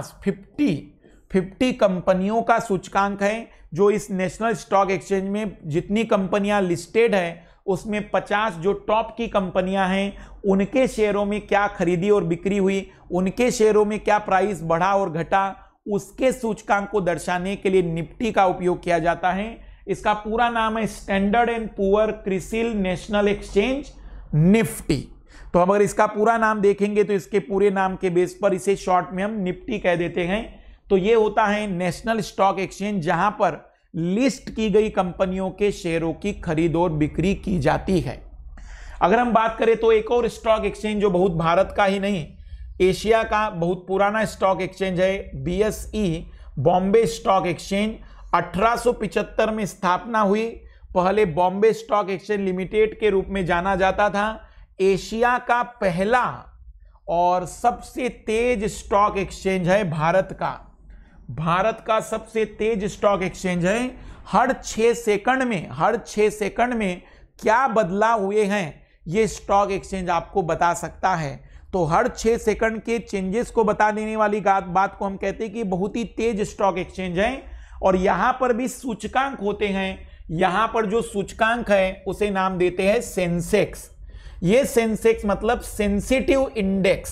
50 कंपनियों का सूचकांक है। जो इस नेशनल स्टॉक एक्सचेंज में जितनी कंपनियां लिस्टेड है उसमें 50 जो टॉप की कंपनियां हैं उनके शेयरों में क्या खरीदी और बिक्री हुई, उनके शेयरों में क्या प्राइस बढ़ा और घटा, उसके सूचकांक को दर्शाने के लिए निफ्टी का उपयोग किया जाता है। इसका पूरा नाम है standard and poor CRISIL national exchange Nifty. तो अगर इसका पूरा नाम देखेंगे तो इसके पूरे नाम के बेस पर इसे शॉर्ट में हम निफ्टी कह देते हैं। तो ये होता है नेशनल स्टॉक एक्सचेंज जहां पर लिस्ट की गई कंपनियों के शेयरों की खरीद और बिक्री की जाती है। अगर हम बात करें तो एक और स्टॉक एक्सचेंज जो बहुत भारत का ही नहीं एशिया का बहुत पुराना स्टॉक एक्सचेंज है, बीएसई बॉम्बे स्टॉक एक्सचेंज। 1875 में स्थापना हुई। पहले बॉम्बे स्टॉक एक्सचेंज लिमिटेड के रूप में जाना जाता था। एशिया का पहला और सबसे तेज स्टॉक एक्सचेंज है भारत का। भारत का सबसे तेज स्टॉक एक्सचेंज है। हर 6 सेकंड में क्या बदलाव हुए हैं ये स्टॉक एक्सचेंज आपको बता सकता है। तो हर 6 सेकंड के चेंजेस को बता देने वाली बात को हम कहते हैं कि बहुत ही तेज स्टॉक एक्सचेंज है। और यहां पर भी सूचकांक होते हैं। यहां पर जो सूचकांक है उसे नाम देते हैं सेंसेक्स। ये सेंसेक्स मतलब सेंसिटिव इंडेक्स।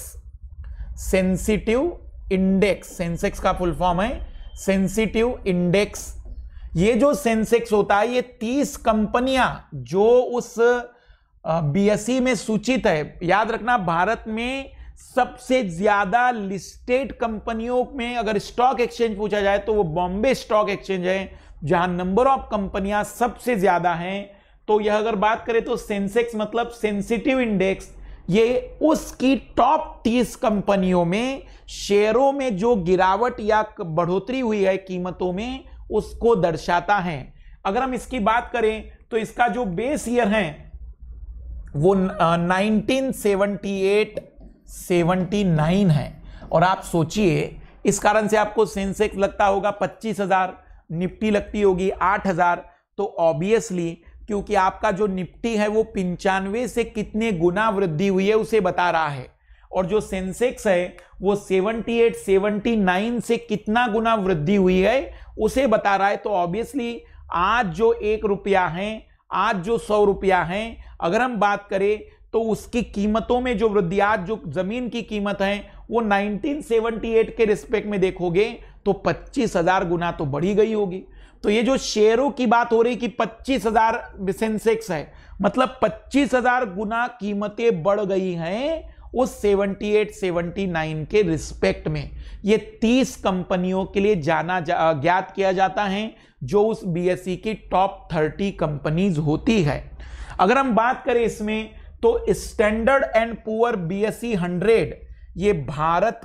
सेंसेक्स का फुल फॉर्म है सेंसिटिव इंडेक्स। ये जो सेंसेक्स होता है ये 30 कंपनियां जो उस बीएसई में सूचित है। याद रखना भारत में सबसे ज्यादा लिस्टेड कंपनियों में अगर स्टॉक एक्सचेंज पूछा जाए तो वो बॉम्बे स्टॉक एक्सचेंज है जहां नंबर ऑफ कंपनियां सबसे ज्यादा हैं। तो यह अगर बात करें तो सेंसेक्स मतलब सेंसिटिव इंडेक्स, ये उसकी टॉप 30 कंपनियों में शेयरों में जो गिरावट या बढ़ोतरी हुई है कीमतों में उसको दर्शाता है। अगर हम इसकी बात करें तो इसका जो बेस ईयर है वो 1978-79 है। और आप सोचिए इस कारण से आपको सेंसेक्स लगता होगा 25,000, निफ्टी लगती होगी 8,000। तो ऑब्वियसली क्योंकि आपका जो निफ्टी है वो 95 से कितने गुना वृद्धि हुई है उसे बता रहा है, और जो सेंसेक्स है वो 78-79 से कितना गुना वृद्धि हुई है उसे बता रहा है। तो ऑब्वियसली आज जो 1 रुपया है, आज जो 100 रुपया है, अगर हम बात करें तो उसकी कीमतों में जो वृद्धि, आज जो जमीन की कीमत है वो 1978 के रिस्पेक्ट में देखोगे तो 25,000 गुना तो बढ़ी गई होगी। तो ये जो शेयरों की बात हो रही कि 25,000 सेंसेक्स है, मतलब 25,000 गुना कीमतें बढ़ गई हैं उस 78-79 के रिस्पेक्ट में। ये 30 कंपनियों के लिए ज्ञात किया जाता है जो उस बीएसई की टॉप 30 कंपनीज होती है। अगर हम बात करें इसमें तो स्टैंडर्ड एंड पुअर बीएसई 100 ये भारत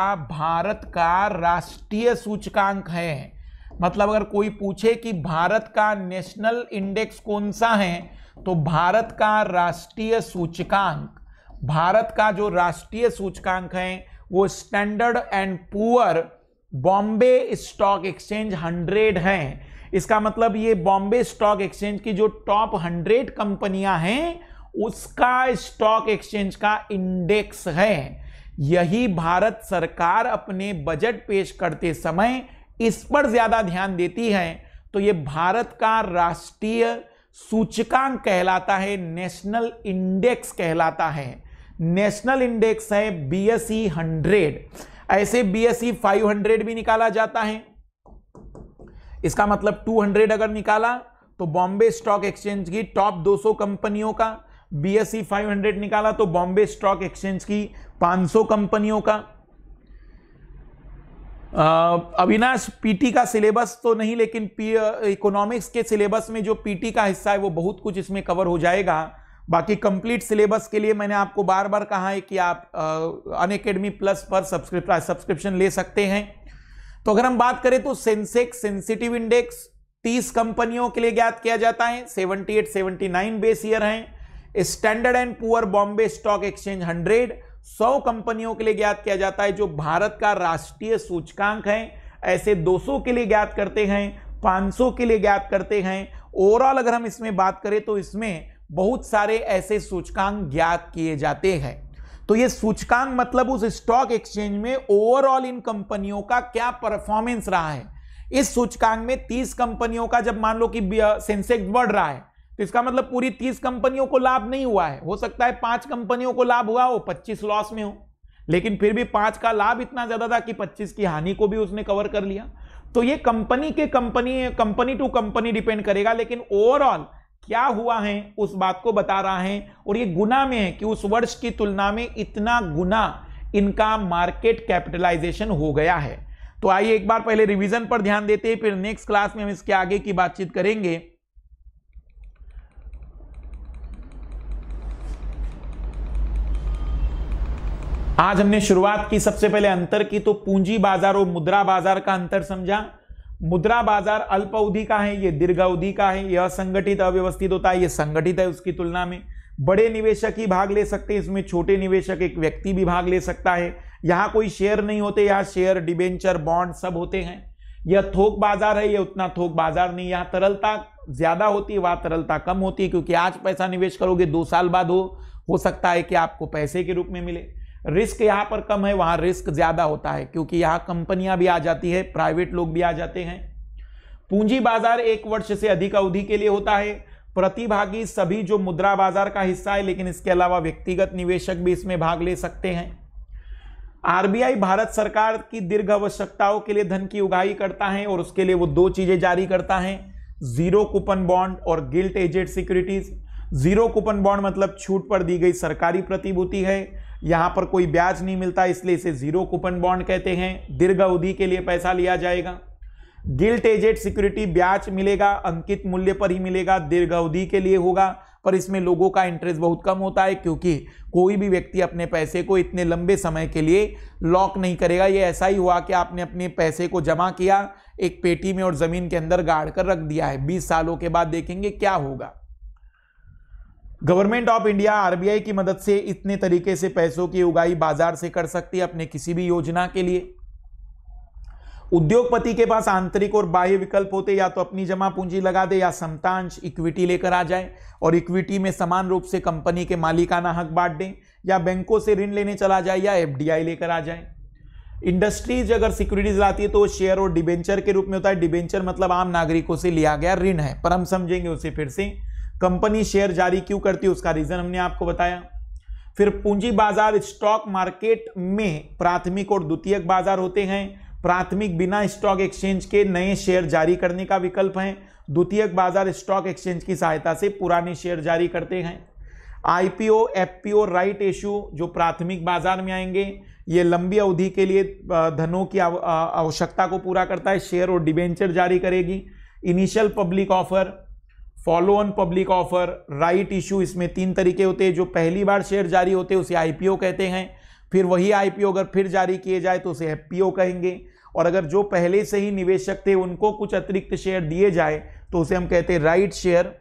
का राष्ट्रीय सूचकांक है। मतलब अगर कोई पूछे कि भारत का नेशनल इंडेक्स कौन सा है तो भारत का राष्ट्रीय सूचकांक, भारत का जो राष्ट्रीय सूचकांक है वो standard and poor Bombay stock exchange 100 है। इसका मतलब ये बॉम्बे स्टॉक एक्सचेंज की जो टॉप 100 कंपनियां हैं उसका स्टॉक एक्सचेंज का इंडेक्स है। यही भारत सरकार अपने बजट पेश करते समय इस पर ज्यादा ध्यान देती है। तो ये भारत का राष्ट्रीय सूचकांक कहलाता है, नेशनल इंडेक्स कहलाता है। नेशनल इंडेक्स है बीएसई 100। ऐसे बीएसई 500 भी निकाला जाता है। इसका मतलब 200 अगर निकाला तो बॉम्बे स्टॉक एक्सचेंज की टॉप 200 कंपनियों का, बीएसई 500 निकाला तो बॉम्बे स्टॉक एक्सचेंज की 500 कंपनियों का। अविनाश पीटी का सिलेबस तो नहीं, लेकिन इकोनॉमिक्स के सिलेबस में जो पीटी का हिस्सा है वो बहुत कुछ इसमें कवर हो जाएगा। बाकी कंप्लीट सिलेबस के लिए मैंने आपको बार बार कहा है कि आप अनअकैडमी प्लस पर सब्सक्रिप्शन ले सकते हैं। तो अगर हम बात करें तो सेंसेक्स सेंसिटिव इंडेक्स 30 कंपनियों के लिए ज्ञात किया जाता है, 78 79 बेस ईयर हैं। Standard and poor Bombay stock exchange 100 कंपनियों के लिए ज्ञात किया जाता है जो भारत का राष्ट्रीय सूचकांक है। ऐसे 200 के लिए ज्ञात करते हैं, 500 के लिए ज्ञात करते हैं। ओवरऑल अगर हम इसमें बात करें तो इसमें बहुत सारे ऐसे सूचकांक ज्ञात किए जाते हैं। तो ये सूचकांक मतलब उस स्टॉक एक्सचेंज में ओवरऑल इन कंपनियों का क्या परफॉर्मेंस रहा है। इस सूचकांक में 30 कंपनियों का जब मान लो कि सेंसेक्स बढ़ रहा है तो इसका मतलब पूरी 30 कंपनियों को लाभ नहीं हुआ है। हो सकता है 5 कंपनियों को लाभ हुआ हो, 25 लॉस में हो, लेकिन फिर भी 5 का लाभ इतना ज्यादा था कि 25 की हानि को भी उसने कवर कर लिया। तो ये कंपनी टू कंपनी डिपेंड करेगा, लेकिन ओवरऑल क्या हुआ है उस बात को बता रहा है। और ये गुना में है कि उस वर्ष की तुलना में इतना गुना इनका मार्केट कैपिटलाइजेशन हो गया है। तो आइए एक बार पहले रिवीजन पर ध्यान देते हैं, फिर नेक्स्ट क्लास में हम इसके आगे की बातचीत करेंगे। आज हमने शुरुआत की सबसे पहले अंतर की, तो पूंजी बाजार और मुद्रा बाजार का अंतर समझा। मुद्रा बाजार अल्प अवधि का है, ये दीर्घ अवधि का है। यह संगठित अव्यवस्थित होता है, ये संगठित है। उसकी तुलना में बड़े निवेशक ही भाग ले सकते हैं, इसमें छोटे निवेशक एक व्यक्ति भी भाग ले सकता है। यहां कोई शेयर नहीं होते, यहां शेयर डिबेंचर बॉन्ड सब होते हैं। यह थोक बाजार है, यह उतना थोक बाजार नहीं। यहां तरलता ज्यादा होती है, वहां तरलता कम होती है, क्योंकि आज पैसा निवेश करोगे 2 साल बाद हो सकता है कि आपको पैसे के रूप में मिले। रिस्क यहां पर कम है, वहां रिस्क ज्यादा होता है, क्योंकि यहां कंपनियां भी आ जाती है, प्राइवेट लोग भी आ जाते हैं। पूंजी बाजार 1 वर्ष से अधिक अवधि के लिए होता है। प्रतिभागी सभी जो मुद्रा बाजार का हिस्सा है, लेकिन इसके अलावा व्यक्तिगत निवेशक भी इसमें भाग ले सकते हैं। आरबीआई भारत सरकार की दीर्घ आवश्यकताओं के लिए धन की उगाही करता है, और उसके लिए वो 2 चीजें जारी करता है, जीरो कूपन बॉन्ड और gilt edged securities. Zero coupon bond मतलब छूट पर दी गई सरकारी प्रतिभूति है, यहां पर कोई ब्याज नहीं मिलता, इसलिए इसे जीरो कूपन बॉन्ड कहते हैं। दीर्घ अवधि के लिए पैसा लिया जाएगा। गिल्ट एजेड सिक्योरिटी ब्याज मिलेगा, अंकित मूल्य पर ही मिलेगा, दीर्घ अवधि के लिए होगा, पर इसमें लोगों का इंटरेस्ट बहुत कम होता है, क्योंकि कोई भी व्यक्ति अपने पैसे को इतने लंबे समय के लिए लॉक नहीं करेगा। ये ऐसा ही हुआ कि आपने अपने पैसे को जमा किया एक पेटी में और जमीन के अंदर गाड़ कर रख दिया है, 20 सालों के बाद देखेंगे क्या होगा। गवर्नमेंट ऑफ इंडिया आरबीआई की मदद से इतने तरीके से पैसों की उगाही बाजार से कर सकती है अपने किसी भी योजना के लिए। उद्योगपति के पास आंतरिक और बाह्य विकल्प होते, या तो अपनी जमा पूंजी लगा दे या समतांश इक्विटी लेकर आ जाए और इक्विटी में समान रूप से कंपनी के मालिकाना हक बांट दें, या बैंकों से ऋण लेने चला जाए, या एफडीआई लेकर आ जाए। इंडस्ट्रीज अगर सिक्योरिटीज लाती है तो शेयर और डिबेंचर के रूप में होता है। डिबेंचर मतलब आम नागरिकों से लिया गया ऋण है, पर हम समझेंगे उसे फिर से। कंपनी शेयर जारी क्यों करती है उसका रीजन हमने आपको बताया। फिर पूंजी बाजार स्टॉक मार्केट में प्राथमिक और द्वितीयक बाजार होते हैं। प्राथमिक बिना स्टॉक एक्सचेंज के नए शेयर जारी करने का विकल्प है। द्वितीयक बाजार स्टॉक एक्सचेंज की सहायता से पुराने शेयर जारी करते हैं। आईपीओ, एफपीओ, राइट इश्यू जो प्राथमिक बाजार में आएंगे, ये लंबी अवधि के लिए धनों की आवश्यकता को पूरा करता है, शेयर और डिबेंचर जारी करेगी। Initial public offer, follow on public offer, right issue, इसमें 3 तरीके होते हैं। जो पहली बार शेयर जारी होते हैं उसे आईपीओ कहते हैं। फिर वही आईपीओ अगर फिर जारी किए जाए तो उसे एफपीओ कहेंगे। और अगर जो पहले से ही निवेशक थे उनको कुछ अतिरिक्त शेयर दिए जाए तो उसे हम कहते हैं राइट शेयर।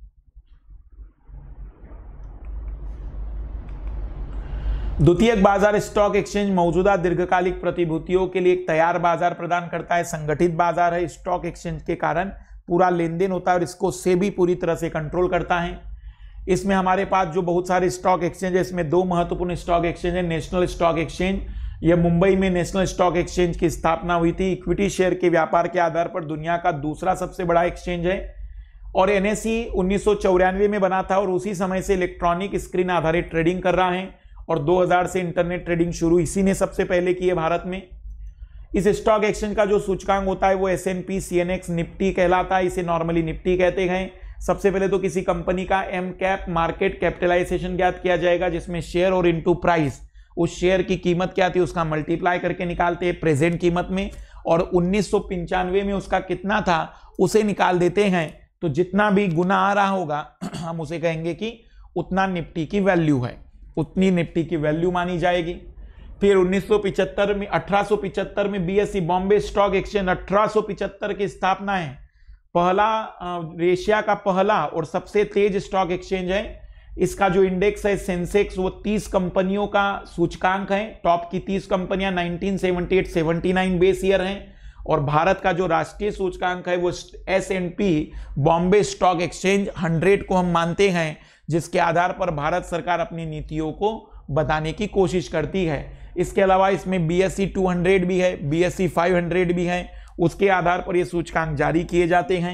द्वितीयक बाजार स्टॉक एक्सचेंज मौजूदा दीर्घकालिक प्रतिभूतियों के लिए एक तैयार बाजार प्रदान करता है। संगठित बाजार है, स्टॉक एक्सचेंज के कारण पूरा लेन देन होता है और इसको सेबी पूरी तरह से कंट्रोल करता है। इसमें हमारे पास जो बहुत सारे स्टॉक एक्सचेंज है, इसमें 2 महत्वपूर्ण स्टॉक एक्सचेंज है। नेशनल स्टॉक एक्सचेंज, यह मुंबई में नेशनल स्टॉक एक्सचेंज की स्थापना हुई थी। इक्विटी शेयर के व्यापार के आधार पर दुनिया का दूसरा सबसे बड़ा एक्सचेंज है। और एनएसई 1994 में बना था और उसी समय से इलेक्ट्रॉनिक स्क्रीन आधारित ट्रेडिंग कर रहा है, और 2000 से इंटरनेट ट्रेडिंग शुरू इसी ने सबसे पहले की है भारत में। इस स्टॉक एक्सचेंज का जो सूचकांक होता है वो S&P CNX निफ्टी कहलाता है, इसे नॉर्मली निफ्टी कहते हैं। सबसे पहले तो किसी कंपनी का एम कैप मार्केट कैपिटलाइजेशन ज्ञात किया जाएगा, जिसमें शेयर और इनटू प्राइस, उस शेयर की कीमत क्या थी उसका मल्टीप्लाई करके निकालते हैं प्रेजेंट कीमत में, और 1995 में उसका कितना था उसे निकाल देते हैं। तो जितना भी गुना आ रहा होगा हम उसे कहेंगे कि उतना निफ्टी की वैल्यू है, उतनी निफ्टी की वैल्यू मानी जाएगी। फिर 1975 में 1875 में बीएसई बॉम्बे स्टॉक एक्सचेंज 1875 की स्थापना है। पहला एशिया का पहला और सबसे तेज स्टॉक एक्सचेंज है। इसका जो इंडेक्स है सेंसेक्स वो 30 कंपनियों का सूचकांक है। टॉप की 30 कंपनियां 1978-79 बेस ईयर हैं। और भारत का जो राष्ट्रीय सूचकांक है वो S&P बॉम्बे स्टॉक एक्सचेंज 100 को हम मानते हैं, जिसके आधार पर भारत सरकार अपनी नीतियों को बताने की कोशिश करती है। इसके अलावा इसमें BSE 200 भी है, BSE 500 भी है, उसके आधार पर ये सूचकांक जारी किए जाते हैं।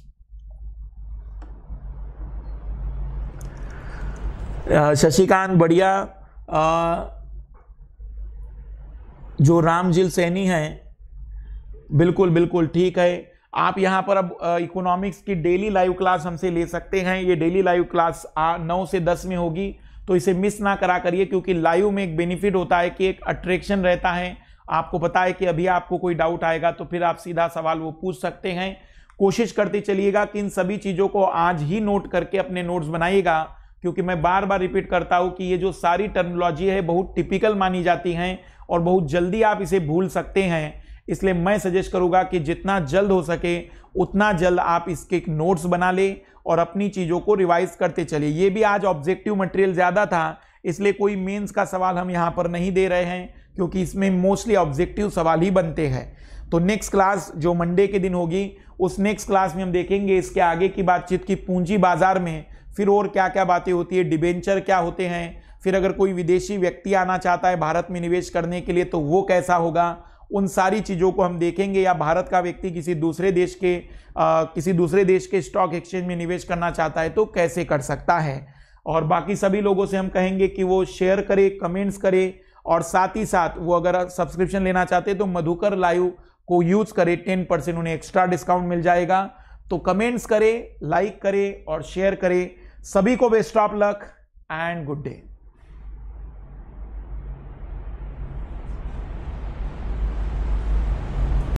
शशिकांत बढ़िया। जो रामजिल सैनी हैं, बिल्कुल बिल्कुल ठीक है। आप यहां पर अब इकोनॉमिक्स की डेली लाइव क्लास हमसे ले सकते हैं। ये डेली लाइव क्लास 9 से 10 में होगी, तो इसे मिस ना करा करिए, क्योंकि लाइव में एक बेनिफिट होता है कि एक अट्रैक्शन रहता है। आपको पता है कि अभी आपको कोई डाउट आएगा तो फिर आप सीधा सवाल वो पूछ सकते हैं। कोशिश करते चलिएगा कि इन सभी चीज़ों को आज ही नोट करके अपने नोट्स बनाइएगा, क्योंकि मैं बार बार रिपीट करता हूं कि ये जो सारी टर्मिनोलॉजी है बहुत टिपिकल मानी जाती हैं और बहुत जल्दी आप इसे भूल सकते हैं। इसलिए मैं सजेस्ट करूंगा कि जितना जल्द हो सके उतना जल्द आप इसके नोट्स बना ले और अपनी चीज़ों को रिवाइज करते चलिए। ये भी आज ऑब्जेक्टिव मटेरियल ज़्यादा था, इसलिए कोई मेंस का सवाल हम यहाँ पर नहीं दे रहे हैं, क्योंकि इसमें मोस्टली ऑब्जेक्टिव सवाल ही बनते हैं। तो नेक्स्ट क्लास जो मंडे के दिन होगी, उस नेक्स्ट क्लास में हम देखेंगे इसके आगे की बातचीत की पूंजी बाजार में फिर और क्या क्या बातें होती है, डिबेंचर क्या होते हैं, फिर अगर कोई विदेशी व्यक्ति आना चाहता है भारत में निवेश करने के लिए तो वो कैसा होगा, उन सारी चीज़ों को हम देखेंगे। या भारत का व्यक्ति किसी दूसरे देश के स्टॉक एक्सचेंज में निवेश करना चाहता है तो कैसे कर सकता है। और बाकी सभी लोगों से हम कहेंगे कि वो शेयर करे, कमेंट्स करे, और साथ ही साथ वो अगर सब्सक्रिप्शन लेना चाहते हैं तो मधुकर लाइव को यूज करे, 10% उन्हें एक्स्ट्रा डिस्काउंट मिल जाएगा। तो कमेंट्स करे, लाइक करे और शेयर करे। सभी को best of luck and good day.